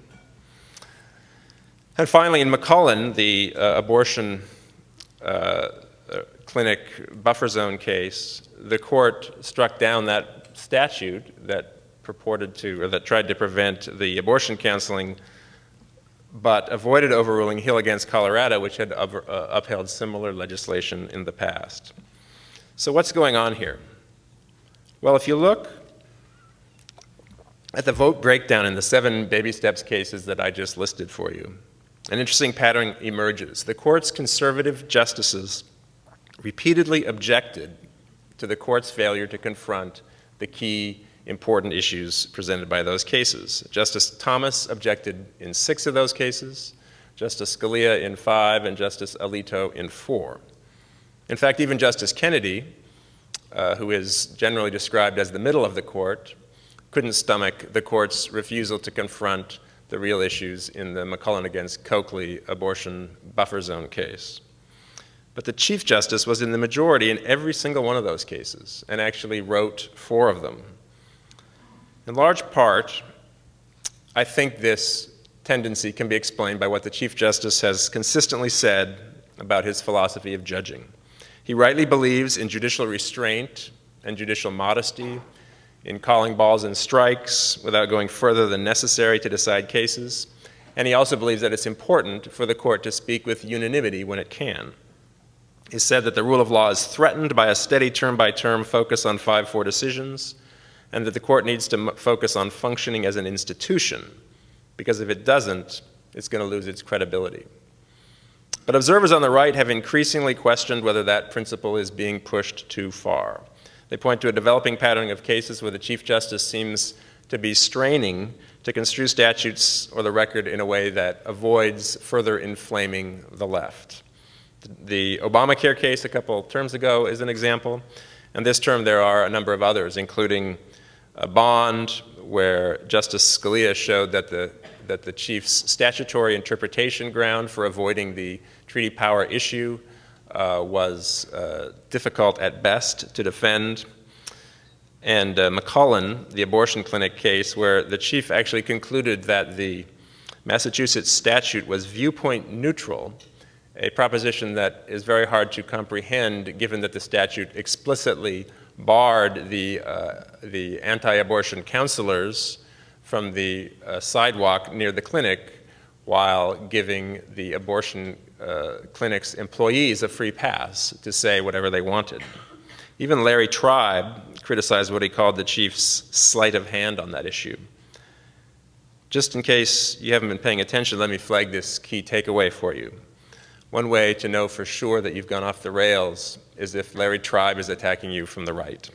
And finally, in McCullen, the uh, abortion uh, clinic buffer zone case, the court struck down that statute that purported to, or that tried to prevent the abortion counseling, but avoided overruling Hill against Colorado, which had uh, upheld similar legislation in the past. So what's going on here? Well, if you look at the vote breakdown in the seven baby steps cases that I just listed for you, an interesting pattern emerges. The court's conservative justices repeatedly objected to the court's failure to confront the key important issues presented by those cases. Justice Thomas objected in six of those cases, Justice Scalia in five, and Justice Alito in four. In fact, even Justice Kennedy, uh, who is generally described as the middle of the court, couldn't stomach the court's refusal to confront the real issues in the McCullen against Coakley abortion buffer zone case. But the Chief Justice was in the majority in every single one of those cases and actually wrote four of them. In large part, I think this tendency can be explained by what the Chief Justice has consistently said about his philosophy of judging. He rightly believes in judicial restraint and judicial modesty, in calling balls and strikes without going further than necessary to decide cases, and he also believes that it's important for the court to speak with unanimity when it can. He said that the rule of law is threatened by a steady term-by-term focus on five four decisions, and that the court needs to focus on functioning as an institution, because if it doesn't, it's going to lose its credibility. But observers on the right have increasingly questioned whether that principle is being pushed too far. They point to a developing pattern of cases where the Chief Justice seems to be straining to construe statutes or the record in a way that avoids further inflaming the left. The Obamacare case a couple terms ago is an example, and this term there are a number of others, including a Bond, where Justice Scalia showed that the, that the Chief's statutory interpretation ground for avoiding the treaty power issue uh, was uh, difficult at best to defend. And uh, McCullen, the abortion clinic case, where the Chief actually concluded that the Massachusetts statute was viewpoint neutral, a proposition that is very hard to comprehend given that the statute explicitly barred the, uh, the anti-abortion counselors from the uh, sidewalk near the clinic while giving the abortion uh, clinic's employees a free pass to say whatever they wanted. Even Larry Tribe criticized what he called the Chief's sleight of hand on that issue. Just in case you haven't been paying attention, let me flag this key takeaway for you. One way to know for sure that you've gone off the rails is if Larry Tribe is attacking you from the right.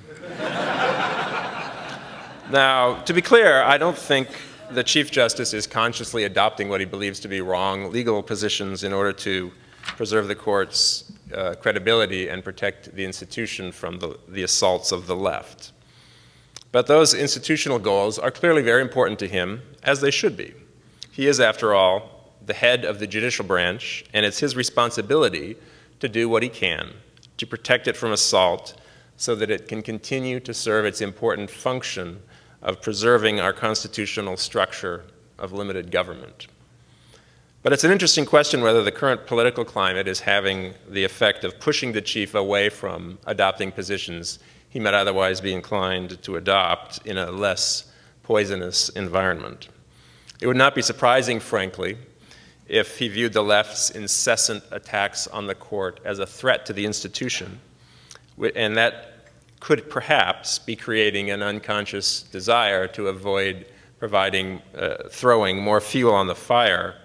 Now, to be clear, I don't think the Chief Justice is consciously adopting what he believes to be wrong legal positions in order to preserve the court's uh, credibility and protect the institution from the, the assaults of the left. But those institutional goals are clearly very important to him, as they should be. He is, after all, the head of the judicial branch, and it's his responsibility to do what he can to protect it from assault so that it can continue to serve its important function of preserving our constitutional structure of limited government. But it's an interesting question whether the current political climate is having the effect of pushing the Chief away from adopting positions he might otherwise be inclined to adopt in a less poisonous environment. It would not be surprising, frankly, if he viewed the left's incessant attacks on the court as a threat to the institution, and that could perhaps be creating an unconscious desire to avoid providing, uh, throwing more fuel on the fire.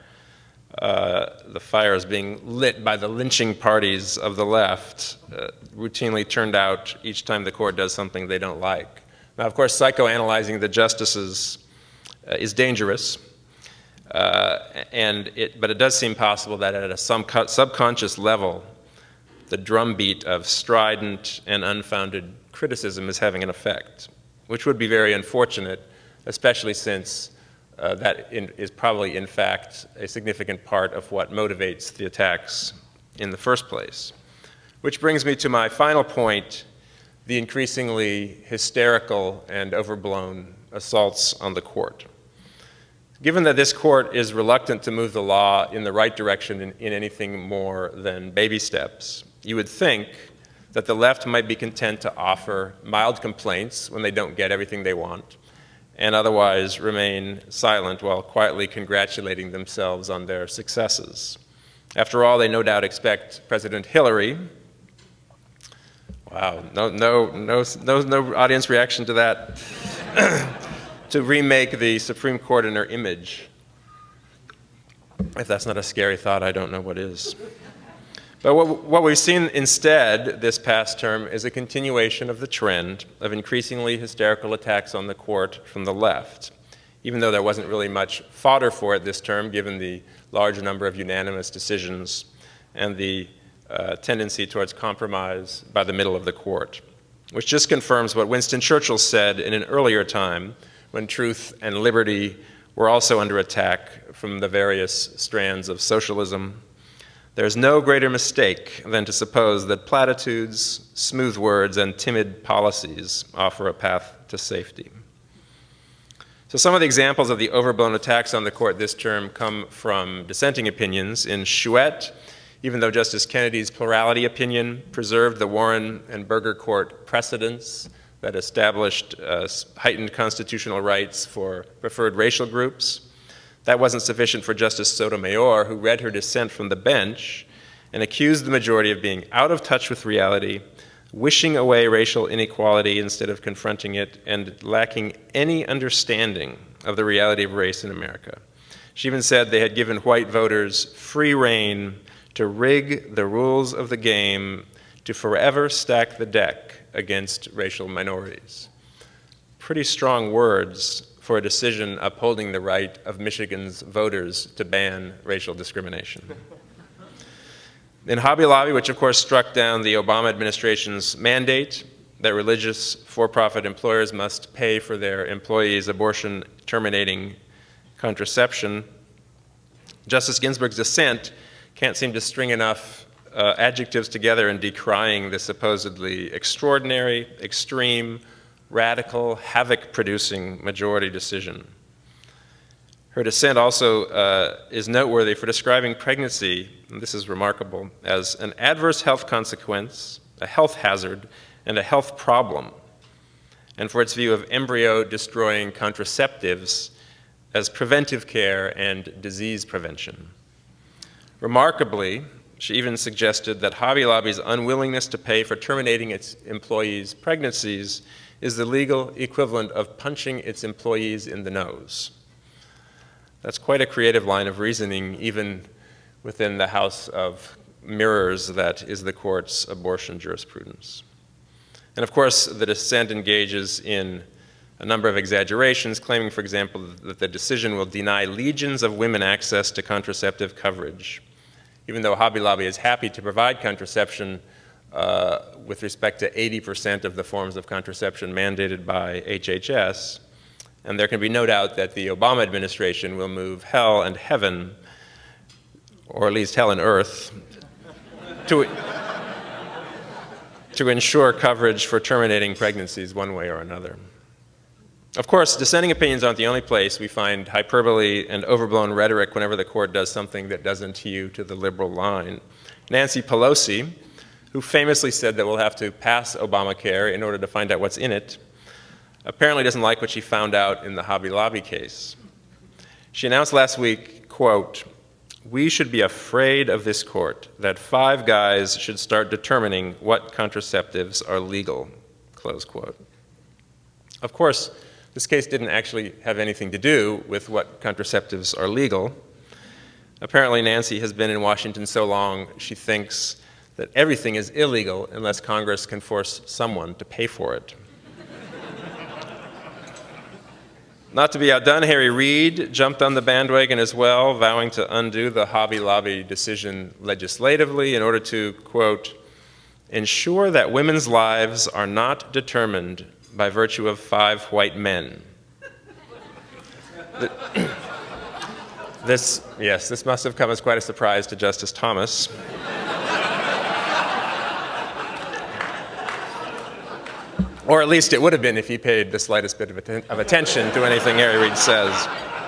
Uh, the fire is being lit by the lynching parties of the left, uh, routinely turned out each time the court does something they don't like. Now, of course, psychoanalyzing the justices uh, is dangerous. Uh, and it, but it does seem possible that at a subconscious level, the drumbeat of strident and unfounded criticism is having an effect, which would be very unfortunate, especially since uh, that in, is probably, in fact, a significant part of what motivates the attacks in the first place. Which brings me to my final point, the increasingly hysterical and overblown assaults on the court. Given that this court is reluctant to move the law in the right direction in, in anything more than baby steps, you would think that the left might be content to offer mild complaints when they don't get everything they want, and otherwise remain silent while quietly congratulating themselves on their successes. After all, they no doubt expect President Hillary, wow, no, no, no, no, no audience reaction to that, to remake the Supreme Court in her image. If that's not a scary thought, I don't know what is. But what, what we've seen instead this past term is a continuation of the trend of increasingly hysterical attacks on the court from the left, even though there wasn't really much fodder for it this term, given the large number of unanimous decisions and the uh, tendency towards compromise by the middle of the court, which just confirms what Winston Churchill said in an earlier time when truth and liberty were also under attack from the various strands of socialism, There's no greater mistake than to suppose that platitudes, smooth words, and timid policies offer a path to safety. So some of the examples of the overblown attacks on the court this term come from dissenting opinions. In Chouette, even though Justice Kennedy's plurality opinion preserved the Warren and Burger Court precedents that established uh, heightened constitutional rights for preferred racial groups, that wasn't sufficient for Justice Sotomayor, who read her dissent from the bench and accused the majority of being out of touch with reality, wishing away racial inequality instead of confronting it, and lacking any understanding of the reality of race in America. She even said they had given white voters free rein to rig the rules of the game to forever stack the deck against racial minorities. Pretty strong words for a decision upholding the right of Michigan's voters to ban racial discrimination. In Hobby Lobby, which of course struck down the Obama administration's mandate that religious for-profit employers must pay for their employees' abortion-terminating contraception, Justice Ginsburg's dissent can't seem to string enough uh, adjectives together in decrying the supposedly extraordinary, extreme, radical, havoc-producing majority decision. Her dissent also uh, is noteworthy for describing pregnancy, and this is remarkable, as an adverse health consequence, a health hazard, and a health problem, and for its view of embryo-destroying contraceptives as preventive care and disease prevention. Remarkably, she even suggested that Hobby Lobby's unwillingness to pay for terminating its employees' pregnancies is the legal equivalent of punching its employees in the nose. That's quite a creative line of reasoning, even within the house of mirrors that is the court's abortion jurisprudence. And of course, the dissent engages in a number of exaggerations, claiming, for example, that the decision will deny legions of women access to contraceptive coverage, even though Hobby Lobby is happy to provide contraception uh, with respect to eighty percent of the forms of contraception mandated by H H S. And there can be no doubt that the Obama administration will move hell and heaven, or at least hell and earth, to, to ensure coverage for terminating pregnancies one way or another. Of course, dissenting opinions aren't the only place we find hyperbole and overblown rhetoric whenever the court does something that doesn't hew to the liberal line. Nancy Pelosi, who famously said that we'll have to pass Obamacare in order to find out what's in it, apparently doesn't like what she found out in the Hobby Lobby case. She announced last week, quote, "We should be afraid of this court, that five guys should start determining what contraceptives are legal," close quote. Of course, this case didn't actually have anything to do with what contraceptives are legal. Apparently, Nancy has been in Washington so long, she thinks that everything is illegal unless Congress can force someone to pay for it. Not to be outdone, Harry Reid jumped on the bandwagon as well, vowing to undo the Hobby Lobby decision legislatively in order to, quote, "ensure that women's lives are not determined by virtue of five white men." This, yes, this must have come as quite a surprise to Justice Thomas. Or at least it would have been if he paid the slightest bit of, atten of attention to anything Harry Reid says.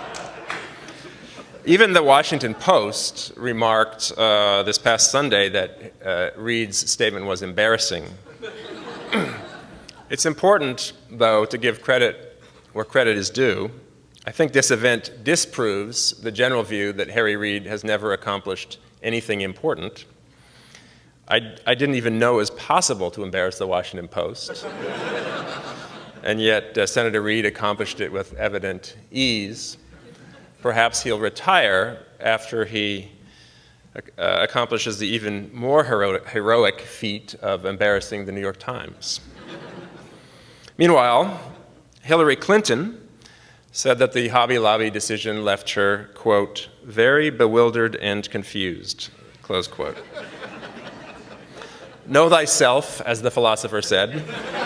Even the Washington Post remarked uh, this past Sunday that uh, Reid's statement was embarrassing. It's important, though, to give credit where credit is due. I think this event disproves the general view that Harry Reid has never accomplished anything important. I, I didn't even know it was possible to embarrass the Washington Post. And yet uh, Senator Reid accomplished it with evident ease. Perhaps he'll retire after he uh, accomplishes the even more heroic, heroic feat of embarrassing the New York Times. Meanwhile, Hillary Clinton said that the Hobby Lobby decision left her, quote, "very bewildered and confused," close quote. Know thyself, as the philosopher said.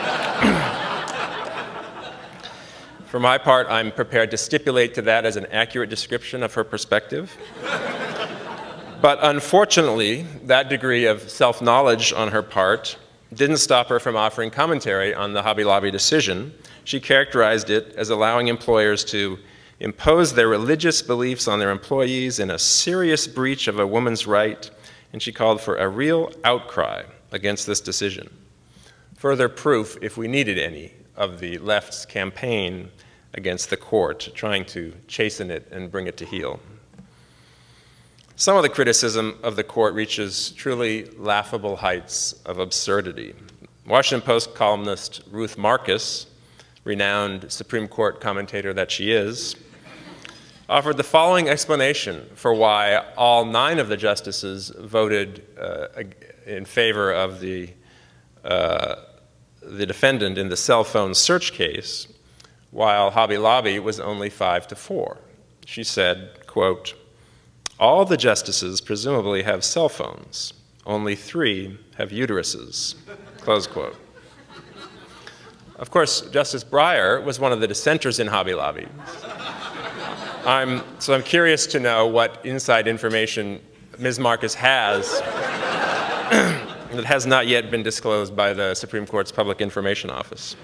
For my part, I'm prepared to stipulate to that as an accurate description of her perspective. But unfortunately, that degree of self-knowledge on her part didn't stop her from offering commentary on the Hobby Lobby decision. She characterized it as allowing employers to impose their religious beliefs on their employees in a serious breach of a woman's right, and she called for a real outcry against this decision. Further proof, if we needed any, of the left's campaign against the court, trying to chasten it and bring it to heel. Some of the criticism of the court reaches truly laughable heights of absurdity. Washington Post columnist Ruth Marcus, renowned Supreme Court commentator that she is, offered the following explanation for why all nine of the justices voted uh, in favor of the, uh, the defendant in the cell phone search case, while Hobby Lobby was only five to four. She said, quote, "All the justices presumably have cell phones. Only three have uteruses," close quote. Of course, Justice Breyer was one of the dissenters in Hobby Lobby. I'm, so I'm curious to know what inside information Miz Marcus has that has not yet been disclosed by the Supreme Court's Public Information Office.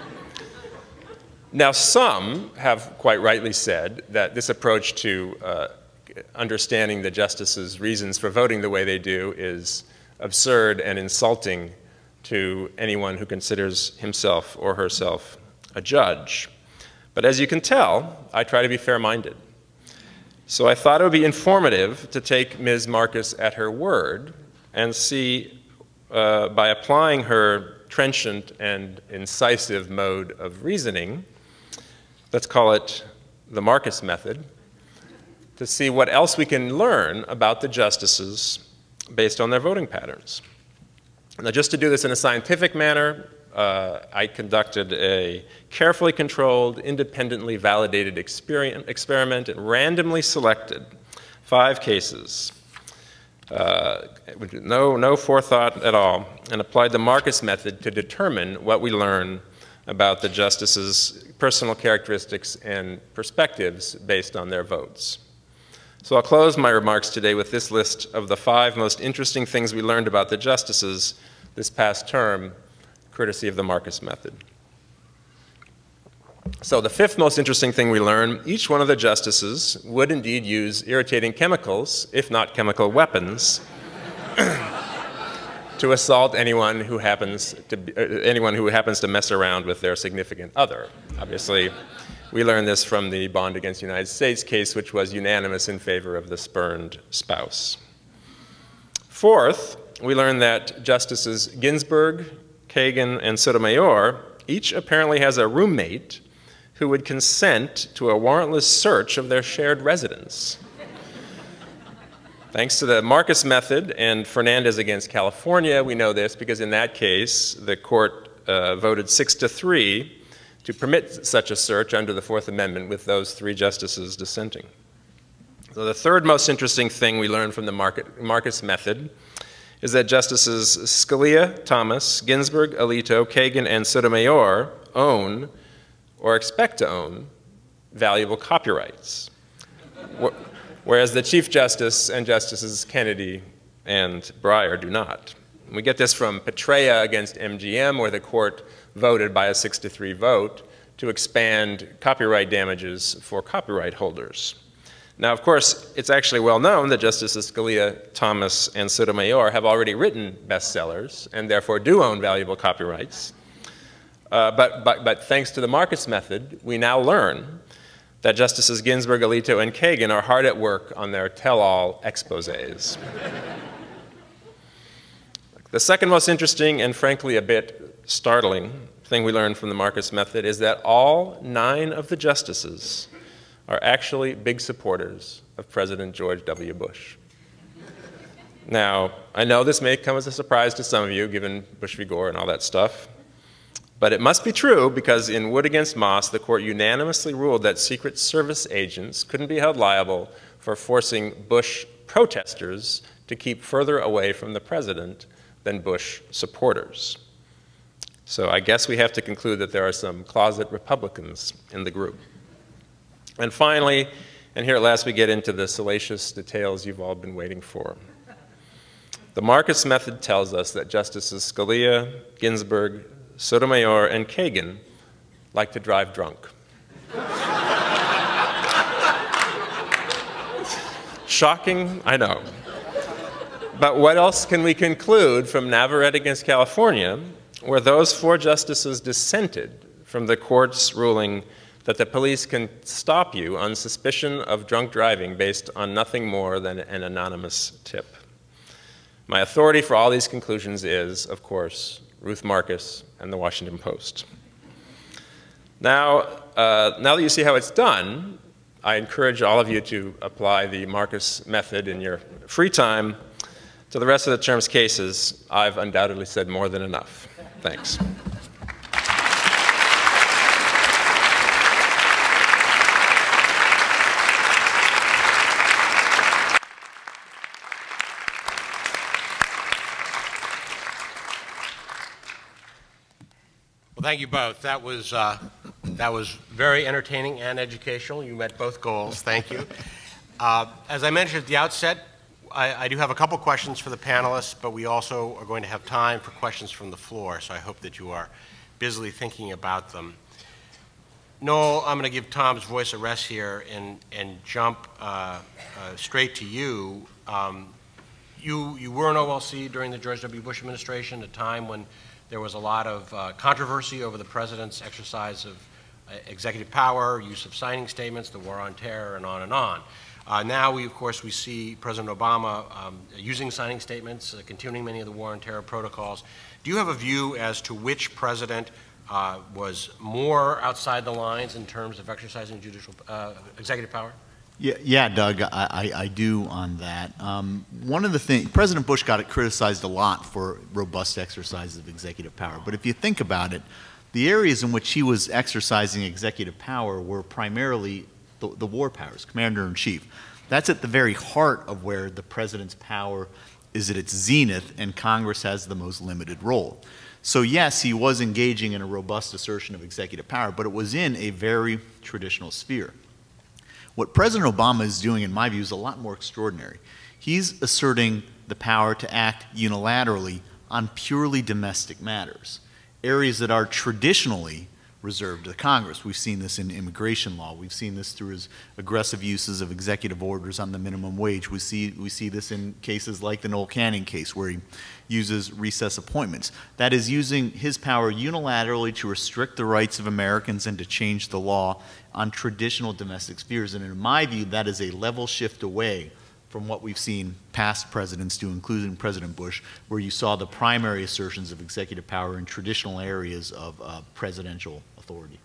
Now, some have quite rightly said that this approach to uh, understanding the justices' reasons for voting the way they do is absurd and insulting to anyone who considers himself or herself a judge. But as you can tell, I try to be fair-minded. So I thought it would be informative to take Miz Marcus at her word and see, uh, by applying her trenchant and incisive mode of reasoning, let's call it the Marcus method, to see what else we can learn about the justices based on their voting patterns. Now, just to do this in a scientific manner, uh, I conducted a carefully controlled, independently validated experiment and randomly selected five cases, uh, with no, no forethought at all, and applied the Marcus method to determine what we learn about the justices' personal characteristics and perspectives based on their votes. So I'll close my remarks today with this list of the five most interesting things we learned about the justices this past term, courtesy of the Marcus method. So the fifth most interesting thing we learned, each one of the justices would indeed use irritating chemicals, if not chemical weapons, to assault anyone who happens to be, uh, anyone who happens to mess around with their significant other. Obviously, we learned this from the Bond against the United States case, which was unanimous in favor of the spurned spouse. Fourth, we learned that Justices Ginsburg, Kagan, and Sotomayor each apparently has a roommate who would consent to a warrantless search of their shared residence. Thanks to the Marcus method and Fernandez against California, we know this because in that case, the court uh, voted six to three to permit such a search under the Fourth Amendment with those three justices dissenting. So the third most interesting thing we learned from the Marcus method is that Justices Scalia, Thomas, Ginsburg, Alito, Kagan, and Sotomayor own or expect to own valuable copyrights, whereas the Chief Justice and Justices Kennedy and Breyer do not. We get this from Petraea against M G M, where the court voted by a six to three vote to expand copyright damages for copyright holders. Now, of course, it's actually well known that Justices Scalia, Thomas, and Sotomayor have already written bestsellers and therefore do own valuable copyrights. Uh, but, but, but thanks to the Marcus method, we now learn that Justices Ginsburg, Alito, and Kagan are hard at work on their tell-all exposés. The second most interesting and frankly a bit startling thing we learned from the Marcus method is that all nine of the justices are actually big supporters of President George W. Bush. Now, I know this may come as a surprise to some of you, given Bush v. Gore and all that stuff, but it must be true because in Wood against Moss, the court unanimously ruled that Secret Service agents couldn't be held liable for forcing Bush protesters to keep further away from the president than Bush supporters. So I guess we have to conclude that there are some closet Republicans in the group. And finally, And here at last we get into the salacious details you've all been waiting for. The Marcus method tells us that Justices Scalia, Ginsburg, Sotomayor, and Kagan like to drive drunk. Shocking, I know. But what else can we conclude from Navarrete against California, where those four justices dissented from the court's ruling that the police can stop you on suspicion of drunk driving based on nothing more than an anonymous tip? My authority for all these conclusions is, of course, Ruth Marcus and the Washington Post. Now, uh, now that you see how it's done, I encourage all of you to apply the Marcus method in your free time. To the rest of the term's cases, I've undoubtedly said more than enough. Thanks. Well, thank you both. That was, uh, that was very entertaining and educational. You met both goals. Thank you. Uh, as I mentioned at the outset, I, I do have a couple questions for the panelists, but we also are going to have time for questions from the floor, so I hope that you are busily thinking about them. Noel, I'm going to give Tom's voice a rest here and, and jump uh, uh, straight to you. Um, you. You were an O L C during the George W. Bush administration, a time when there was a lot of uh, controversy over the president's exercise of uh, executive power, use of signing statements, the war on terror, and on and on. Uh, now, we, of course, we see President Obama um, using signing statements, uh, continuing many of the war on terror protocols. Do you have a view as to which president uh, was more outside the lines in terms of exercising judicial uh, executive power? Yeah, yeah, Doug, I, I, I do on that. Um, one of the things, President Bush got it criticized a lot for robust exercises of executive power. But if you think about it, the areas in which he was exercising executive power were primarily the, the war powers, commander-in-chief. That's at the very heart of where the president's power is at its zenith, and Congress has the most limited role. So yes, he was engaging in a robust assertion of executive power, but it was in a very traditional sphere. What President Obama is doing, in my view, is a lot more extraordinary. He's asserting the power to act unilaterally on purely domestic matters, areas that are traditionally reserved to Congress. We've seen this in immigration law. We've seen this through his aggressive uses of executive orders on the minimum wage. We see, we see this in cases like the Noel Canning case, where he uses recess appointments. That is using his power unilaterally to restrict the rights of Americans and to change the law on traditional domestic spheres. And in my view, that is a level shift away from what we've seen past presidents do, including President Bush, where you saw the primary assertions of executive power in traditional areas of uh, presidential authority.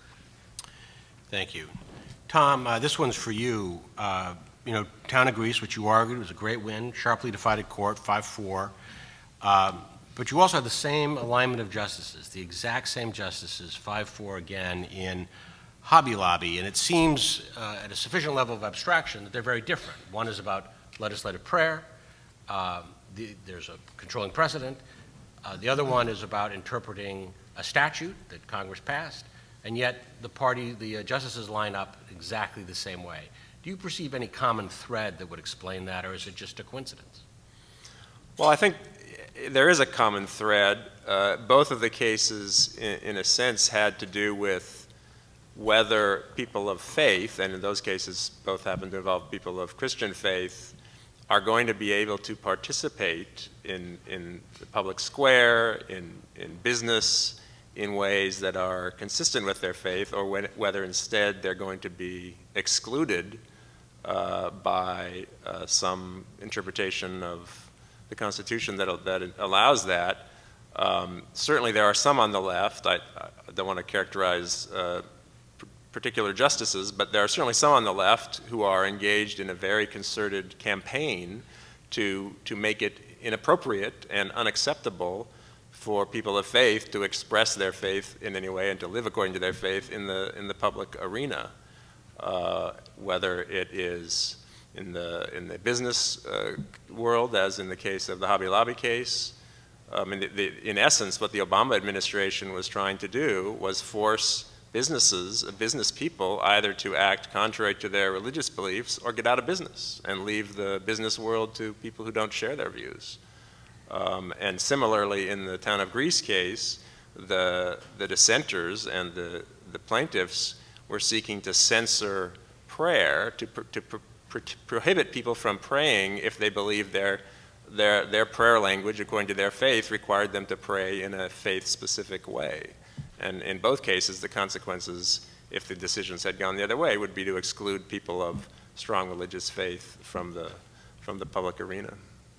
Thank you. Tom, uh, this one's for you. Uh, you know, Town of Greece, which you argued was a great win, sharply divided court, five four. Um, but you also had the same alignment of justices, the exact same justices, five four again, in Hobby Lobby, and it seems uh, at a sufficient level of abstraction that they're very different. One is about legislative prayer. Uh, the, there's a controlling precedent. Uh, the other one is about interpreting a statute that Congress passed, and yet the party, the uh, justices line up exactly the same way. Do you perceive any common thread that would explain that, or is it just a coincidence? Well, I think there is a common thread. Uh, both of the cases, in, in a sense, had to do with whether people of faith, and in those cases both happen to involve people of Christian faith, are going to be able to participate in, in the public square, in, in business, in ways that are consistent with their faith, or when, whether instead they're going to be excluded uh, by uh, some interpretation of the Constitution that, that allows that. Um, certainly there are some on the left. I, I don't want to characterize uh, particular justices, but there are certainly some on the left who are engaged in a very concerted campaign to, to make it inappropriate and unacceptable for people of faith to express their faith in any way and to live according to their faith in the, in the public arena, uh, whether it is in the, in the business uh, world, as in the case of the Hobby Lobby case. Um, in, the, the, in essence, what the Obama administration was trying to do was force businesses, business people, either to act contrary to their religious beliefs or get out of business and leave the business world to people who don't share their views. Um, and similarly, in the town of Greece case, the, the dissenters and the, the plaintiffs were seeking to censor prayer, to, pr to pr pr prohibit people from praying if they believed their, their, their prayer language, according to their faith, required them to pray in a faith-specific way. And in both cases, the consequences, if the decisions had gone the other way, would be to exclude people of strong religious faith from the, from the public arena.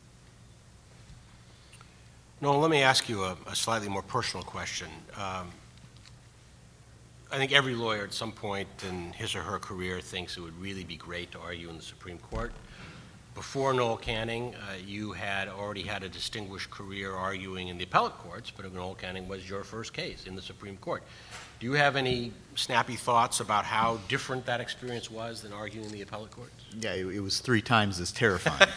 Noel, let me ask you a, a slightly more personal question. Um, I think every lawyer at some point in his or her career thinks it would really be great to argue in the Supreme Court. Before Noel Canning, uh, you had already had a distinguished career arguing in the appellate courts, but Noel Canning was your first case in the Supreme Court. Do you have any snappy thoughts about how different that experience was than arguing in the appellate courts? Yeah, it, it was three times as terrifying.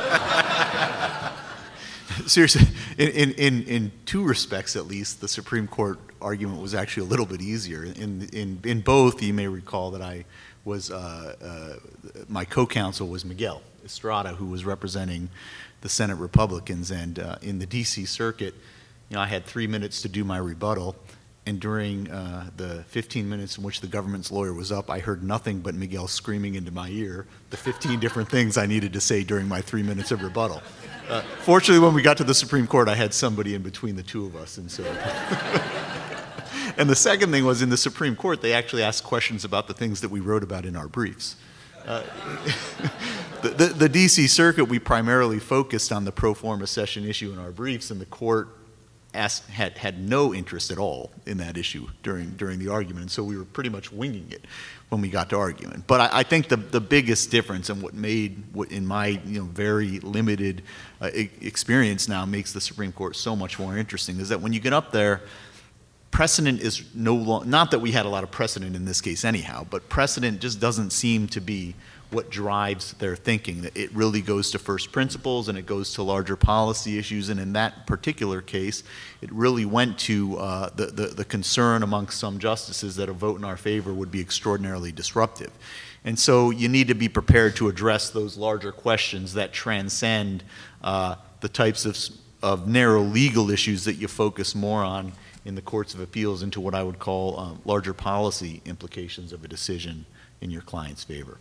Seriously, in, in, in, in two respects at least, the Supreme Court argument was actually a little bit easier. In, in, in both, you may recall that I was, uh, uh, my co-counsel was Miguel Estrada, who was representing the Senate Republicans, and uh, in the D C Circuit, you know, I had three minutes to do my rebuttal, and during uh, the fifteen minutes in which the government's lawyer was up, I heard nothing but Miguel screaming into my ear the fifteen different things I needed to say during my three minutes of rebuttal. Uh, fortunately, when we got to the Supreme Court, I had somebody in between the two of us, and so. And the second thing was, in the Supreme Court, they actually asked questions about the things that we wrote about in our briefs. Uh, the, the, the D C Circuit, we primarily focused on the pro forma session issue in our briefs, and the court asked, had, had no interest at all in that issue during, during the argument, and so we were pretty much winging it when we got to argument. But I, I think the, the biggest difference, and what made, what in my you know, very limited uh, e experience now makes the Supreme Court so much more interesting, is that when you get up there, precedent is no longer, not that we had a lot of precedent in this case anyhow, but precedent just doesn't seem to be what drives their thinking. It really goes to first principles, and it goes to larger policy issues, and in that particular case, it really went to uh, the, the, the concern amongst some justices that a vote in our favor would be extraordinarily disruptive. And so you need to be prepared to address those larger questions that transcend uh, the types of, of narrow legal issues that you focus more on in the courts of appeals into what I would call um, larger policy implications of a decision in your client's favor.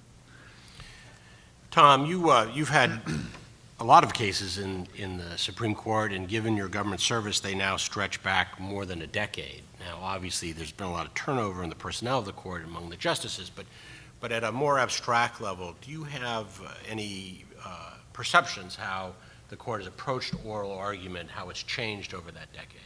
Tom, you, uh, you've had a lot of cases in, in the Supreme Court, and given your government service, they now stretch back more than a decade. Now, obviously, there's been a lot of turnover in the personnel of the court among the justices, but, but at a more abstract level, do you have uh, any uh, perceptions how the court has approached oral argument, how it's changed over that decade?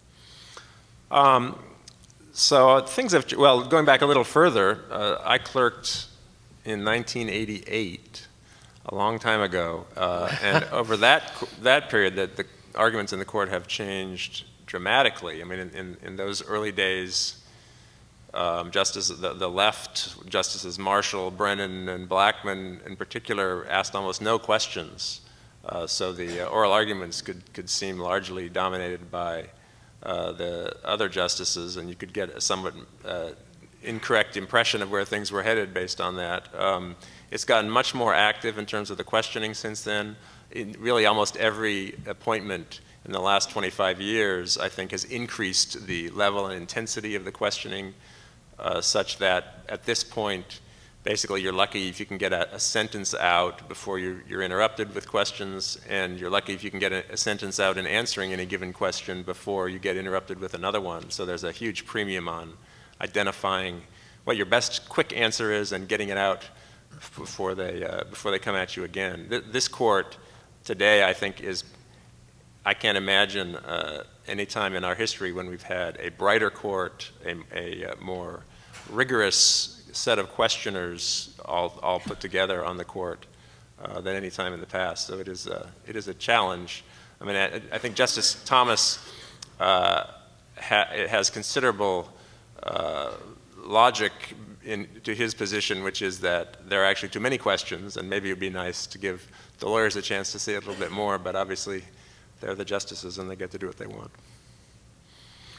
Um, so things have, well, going back a little further, uh, I clerked in nineteen eighty-eight, a long time ago, uh, and over that, that period, the, the arguments in the court have changed dramatically. I mean, in, in, in those early days, um, Justice, the, the left, Justices Marshall, Brennan, and Blackmun in particular, asked almost no questions. Uh, so the uh, oral arguments could, could seem largely dominated by Uh, the other justices, and you could get a somewhat uh, incorrect impression of where things were headed based on that. Um, it's gotten much more active in terms of the questioning since then. In really almost every appointment in the last twenty-five years, I think, has increased the level and intensity of the questioning uh, such that at this point, basically you're lucky if you can get a, a sentence out before you're, you're interrupted with questions, and you're lucky if you can get a, a sentence out in answering any given question before you get interrupted with another one. So there's a huge premium on identifying what your best quick answer is and getting it out before they, uh, before they come at you again. Th this court today, I think, is, I can't imagine uh, any time in our history when we've had a brighter court, a, a, a more rigorous set of questioners all, all put together on the court uh, than any time in the past. So it is, uh, it is a challenge. I mean, I, I think Justice Thomas uh, ha has considerable uh, logic in, to his position, which is that there are actually too many questions, and maybe it would be nice to give the lawyers a chance to say a little bit more, but obviously they're the justices and they get to do what they want.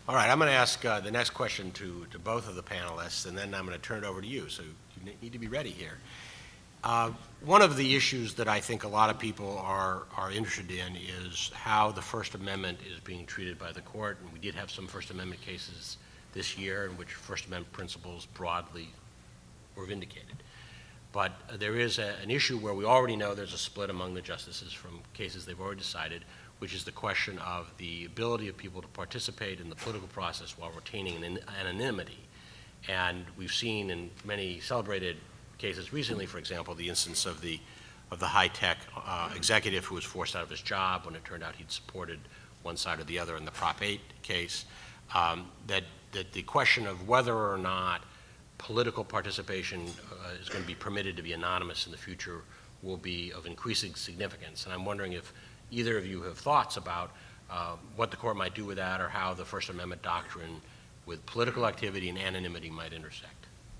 All right, I'm going to ask uh, the next question to, to both of the panelists, and then I'm going to turn it over to you, so you need to be ready here. Uh, one of the issues that I think a lot of people are, are interested in is how the First Amendment is being treated by the court, and we did have some First Amendment cases this year in which First Amendment principles broadly were vindicated. But uh, there is a, an issue where we already know there's a split among the justices from cases they've already decided, which is the question of the ability of people to participate in the political process while retaining an anonymity. And we've seen in many celebrated cases recently, for example, the instance of the, of the high-tech uh, executive who was forced out of his job when it turned out he'd supported one side or the other in the Prop eight case, um, that, that the question of whether or not political participation uh, is going to be permitted to be anonymous in the future will be of increasing significance. And I'm wondering if either of you have thoughts about uh, what the court might do with that, or how the First Amendment doctrine with political activity and anonymity might intersect.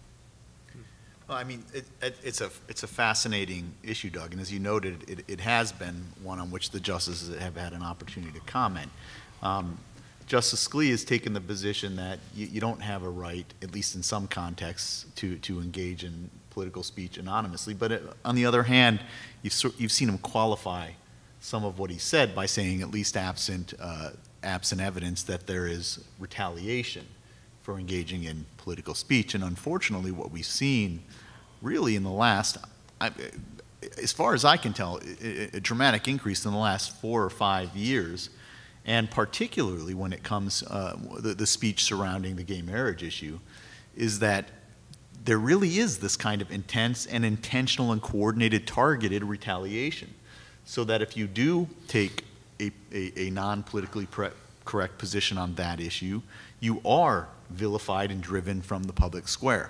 Well, I mean, it, it, it's a it's a fascinating issue, Doug, and as you noted, it, it has been one on which the justices have had an opportunity to comment. Um, Justice Scalia has taken the position that you, you don't have a right, at least in some contexts, to to engage in political speech anonymously. But it, on the other hand, you've you've seen him qualify some of what he said by saying, at least absent uh, absent evidence, that there is retaliation for engaging in political speech. And unfortunately, what we've seen really in the last, I, as far as I can tell, a, a dramatic increase in the last four or five years, and particularly when it comes, uh, the, the speech surrounding the gay marriage issue, is that there really is this kind of intense and intentional and coordinated targeted retaliation. So that if you do take a, a, a non-politically correct position on that issue, you are vilified and driven from the public square.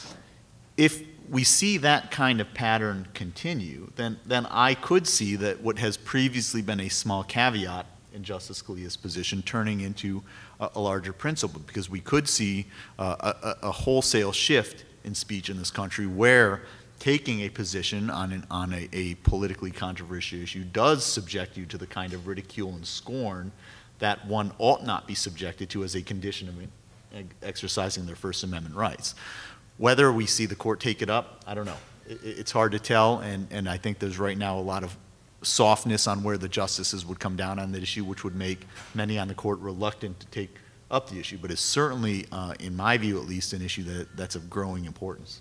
If we see that kind of pattern continue, then, then I could see that what has previously been a small caveat in Justice Scalia's position turning into a, a larger principle, because we could see uh, a, a wholesale shift in speech in this country where taking a position on, an, on a, a politically controversial issue does subject you to the kind of ridicule and scorn that one ought not be subjected to as a condition of exercising their First Amendment rights. Whether we see the court take it up, I don't know. It, it's hard to tell, and, and I think there's right now a lot of softness on where the justices would come down on that issue, which would make many on the court reluctant to take up the issue. But it's certainly, uh, in my view at least, an issue that, that's of growing importance.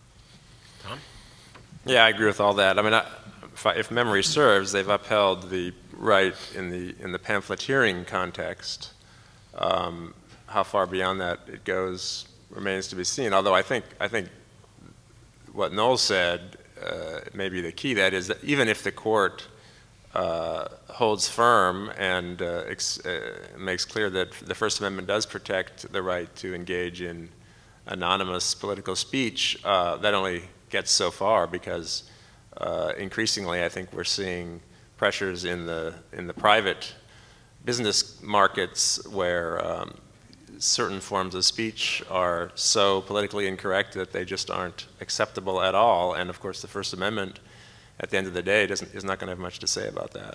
Tom? Yeah, I agree with all that. I mean, I, if, I, if memory serves, they've upheld the right in the in the pamphleteering context. Um, how far beyond that it goes remains to be seen. Although I think I think what Noel said uh, may be the key. That is that even if the court uh, holds firm and uh, ex uh, makes clear that the First Amendment does protect the right to engage in anonymous political speech, uh, that only gets so far, because uh, increasingly I think we're seeing pressures in the in the private business markets where um, certain forms of speech are so politically incorrect that they just aren't acceptable at all. And of course the First Amendment at the end of the day doesn't is not going to have much to say about that.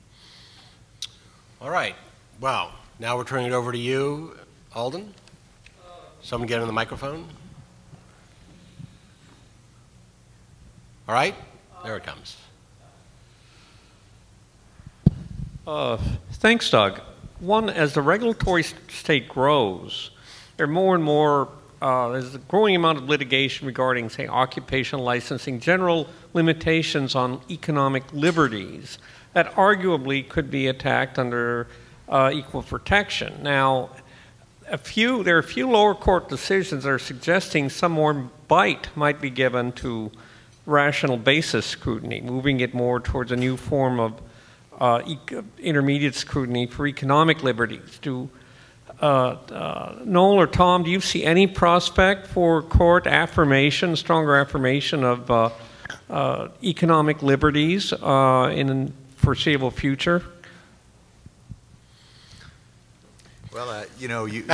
All right. Well, now we're turning it over to you, Alden. Someone get on the microphone. All right, there it comes. Uh, thanks, Doug. One, as the regulatory state grows, there are more and more, uh, there's a growing amount of litigation regarding, say, occupational licensing, general limitations on economic liberties that arguably could be attacked under uh, equal protection. Now, a few, there are a few lower court decisions that are suggesting some more bite might be given to rational basis scrutiny, moving it more towards a new form of uh, e intermediate scrutiny for economic liberties. Do uh, uh, Noel or Tom, do you see any prospect for court affirmation, stronger affirmation of uh, uh, economic liberties uh, in the foreseeable future? Well, uh, you know, you,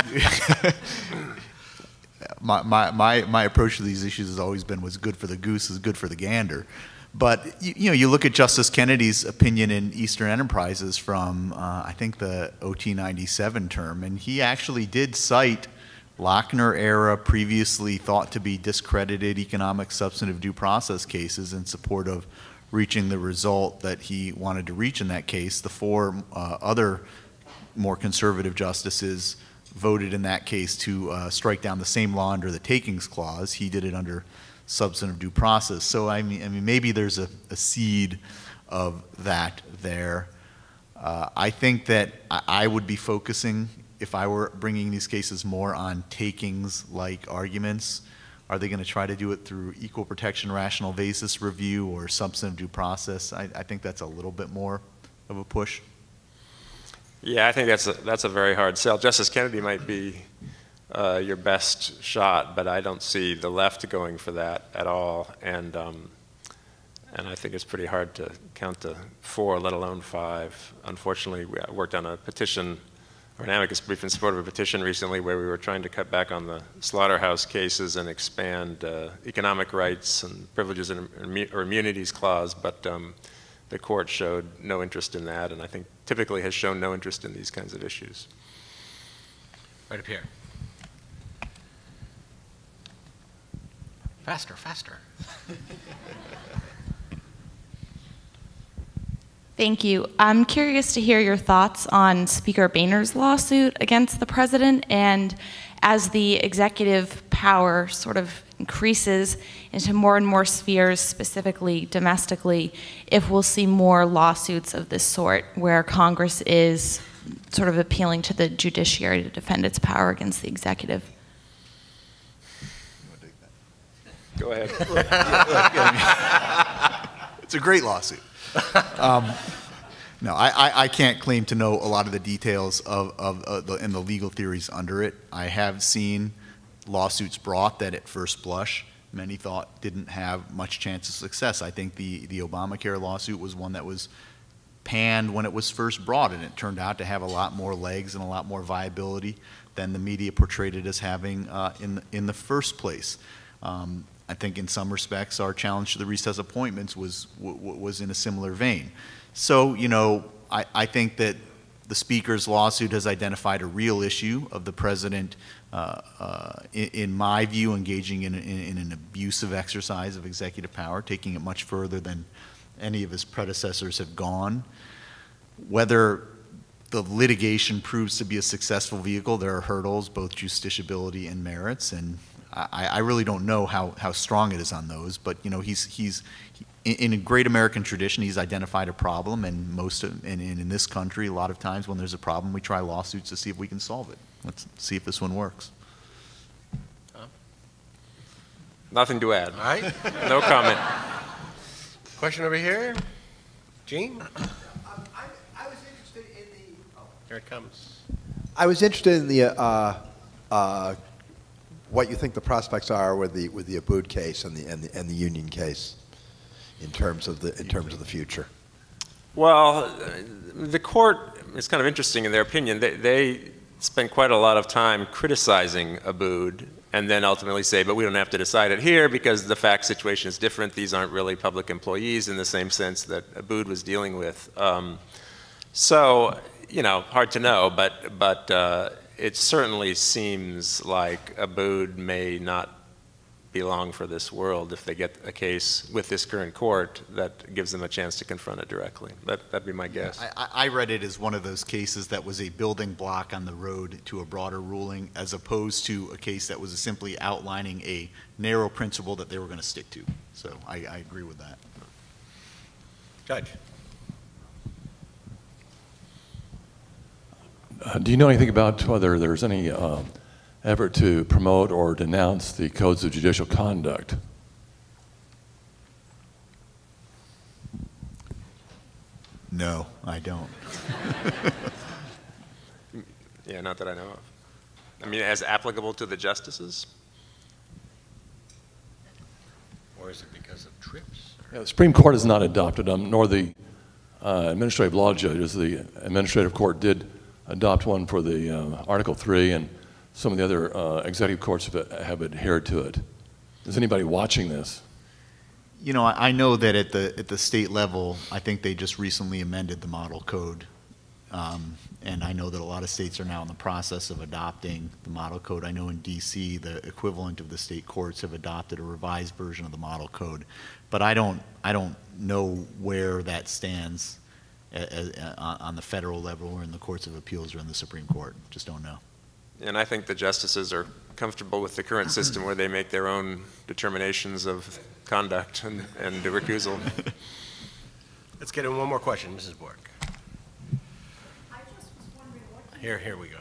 my, my, my, my approach to these issues has always been what's good for the goose is good for the gander. But you, you know, you look at Justice Kennedy's opinion in Eastern Enterprises from uh, I think the O T ninety-seven term, and he actually did cite Lochner era, previously thought to be discredited economic substantive due process cases in support of reaching the result that he wanted to reach in that case. The four uh, other more conservative justices voted in that case to uh, strike down the same law under the takings clause. He did it under substantive due process. So I mean, I mean maybe there's a, a seed of that there. Uh, I think that I, I would be focusing, if I were bringing these cases, more on takings-like arguments. Are they going to try to do it through equal protection rational basis review or substantive due process? I, I think that's a little bit more of a push. Yeah, I think that's a, that's a very hard sell. Justice Kennedy might be uh, your best shot, but I don't see the left going for that at all. And, um, and I think it's pretty hard to count to four, let alone five. Unfortunately, we worked on a petition or an amicus brief in support of a petition recently where we were trying to cut back on the slaughterhouse cases and expand uh, economic rights and privileges and or immunities clause, but um, the court showed no interest in that, and I think typically has shown no interest in these kinds of issues. Right up here. Faster, faster. Thank you. I'm curious to hear your thoughts on Speaker Boehner's lawsuit against the president, and as the executive power sort of increases into more and more spheres, specifically domestically, if we'll see more lawsuits of this sort where Congress is sort of appealing to the judiciary to defend its power against the executive. Go ahead. It's a great lawsuit. Um, no, I, I, I can't claim to know a lot of the details of, of uh, the, and the legal theories under it. I have seen lawsuits brought that at first blush many thought didn't have much chance of success. I think the, the Obamacare lawsuit was one that was panned when it was first brought, and it turned out to have a lot more legs and a lot more viability than the media portrayed it as having uh, in, the, in the first place. Um, I think in some respects our challenge to the recess appointments was, w was in a similar vein. So, you know, I, I think that the Speaker's lawsuit has identified a real issue of the President, uh, uh, in, in my view, engaging in, in, in an abusive exercise of executive power, taking it much further than any of his predecessors have gone. Whether the litigation proves to be a successful vehicle, there are hurdles, both justiciability and merits, and I, I really don't know how, how strong it is on those, but you know, he's, he's he, in a great American tradition, he's identified a problem, and most of, and, and in this country, a lot of times when there's a problem, we try lawsuits to see if we can solve it. Let's see if this one works. Nothing to add. All right. No comment. Question over here. Gene? Um, I, I was interested in the. Oh. Here it comes. I was interested in the uh, uh, what you think the prospects are with the with the Abood case and the and the and the Union case, in terms of the in terms of the future. Well, the court is kind of interesting in their opinion. They, they spend quite a lot of time criticizing Abood, and then ultimately say, but we don't have to decide it here because the fact situation is different. These aren't really public employees in the same sense that Abood was dealing with. Um, so, you know, hard to know, but, but uh, it certainly seems like Abood may not be long for this world if they get a case with this current court that gives them a chance to confront it directly. That, that'd be my guess. I, I read it as one of those cases that was a building block on the road to a broader ruling, as opposed to a case that was simply outlining a narrow principle that they were going to stick to. So I, I agree with that. Judge. Uh, do you know anything about whether there's any uh, effort to promote or denounce the codes of judicial conduct? No, I don't. Yeah, not that I know of. I mean, as applicable to the justices? Or is it because of trips? Yeah, the Supreme Court has not adopted them, nor the uh, administrative law judges. The administrative court did adopt one for the uh, Article three, and some of the other uh, executive courts have, have adhered to it. Is anybody watching this? You know, I, I know that at the at the state level, I think they just recently amended the model code, um, and I know that a lot of states are now in the process of adopting the model code. I know in D C, the equivalent of the state courts have adopted a revised version of the model code, but I don't I don't know where that stands a, a, on the federal level or in the courts of appeals or in the Supreme Court. Just don't know. And I think the justices are comfortable with the current system where they make their own determinations of conduct and, and the recusal. Let's get in one more question, Missus Bork. I just was wondering what Here, here we go.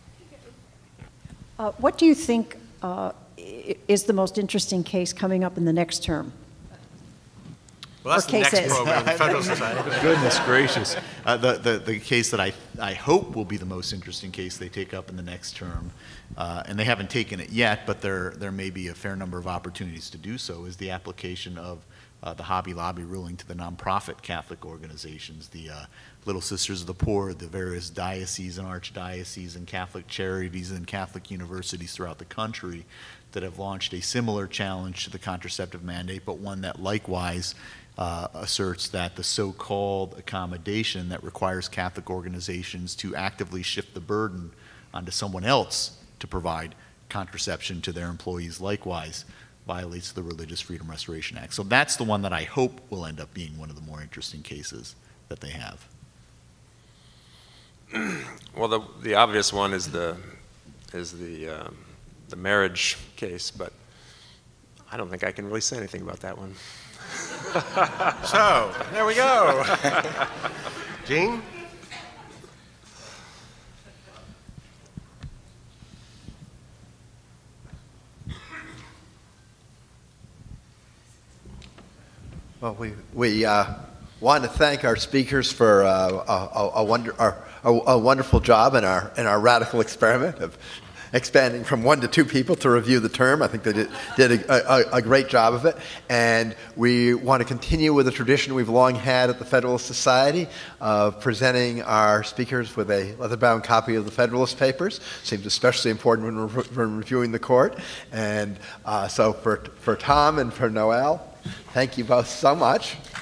Uh, what do you think uh, i- is the most interesting case coming up in the next term? Well, that's Or the next cases. program, the Federal Society. Goodness gracious. Uh, the, the, the case that I, I hope will be the most interesting case they take up in the next term, uh, and they haven't taken it yet, but there, there may be a fair number of opportunities to do so, is the application of uh, the Hobby Lobby ruling to the nonprofit Catholic organizations, the uh, Little Sisters of the Poor, the various dioceses and archdioceses and Catholic charities and Catholic universities throughout the country that have launched a similar challenge to the contraceptive mandate, but one that likewise Uh, asserts that the so-called accommodation that requires Catholic organizations to actively shift the burden onto someone else to provide contraception to their employees likewise violates the Religious Freedom Restoration Act. So that's the one that I hope will end up being one of the more interesting cases that they have. Well, the, the obvious one is the, is the, um, the marriage case, but I don't think I can really say anything about that one. So, there we go. Gene? Well, we, we uh, want to thank our speakers for uh, a, a, a, wonder, a, a wonderful job in our, in our radical experiment of expanding from one to two people to review the term. I think they did, did a, a, a great job of it. And we want to continue with a tradition we've long had at the Federalist Society of presenting our speakers with a leather-bound copy of the Federalist Papers. Seems especially important when we're, when reviewing the court. And uh, so for, for Tom and for Noel, thank you both so much.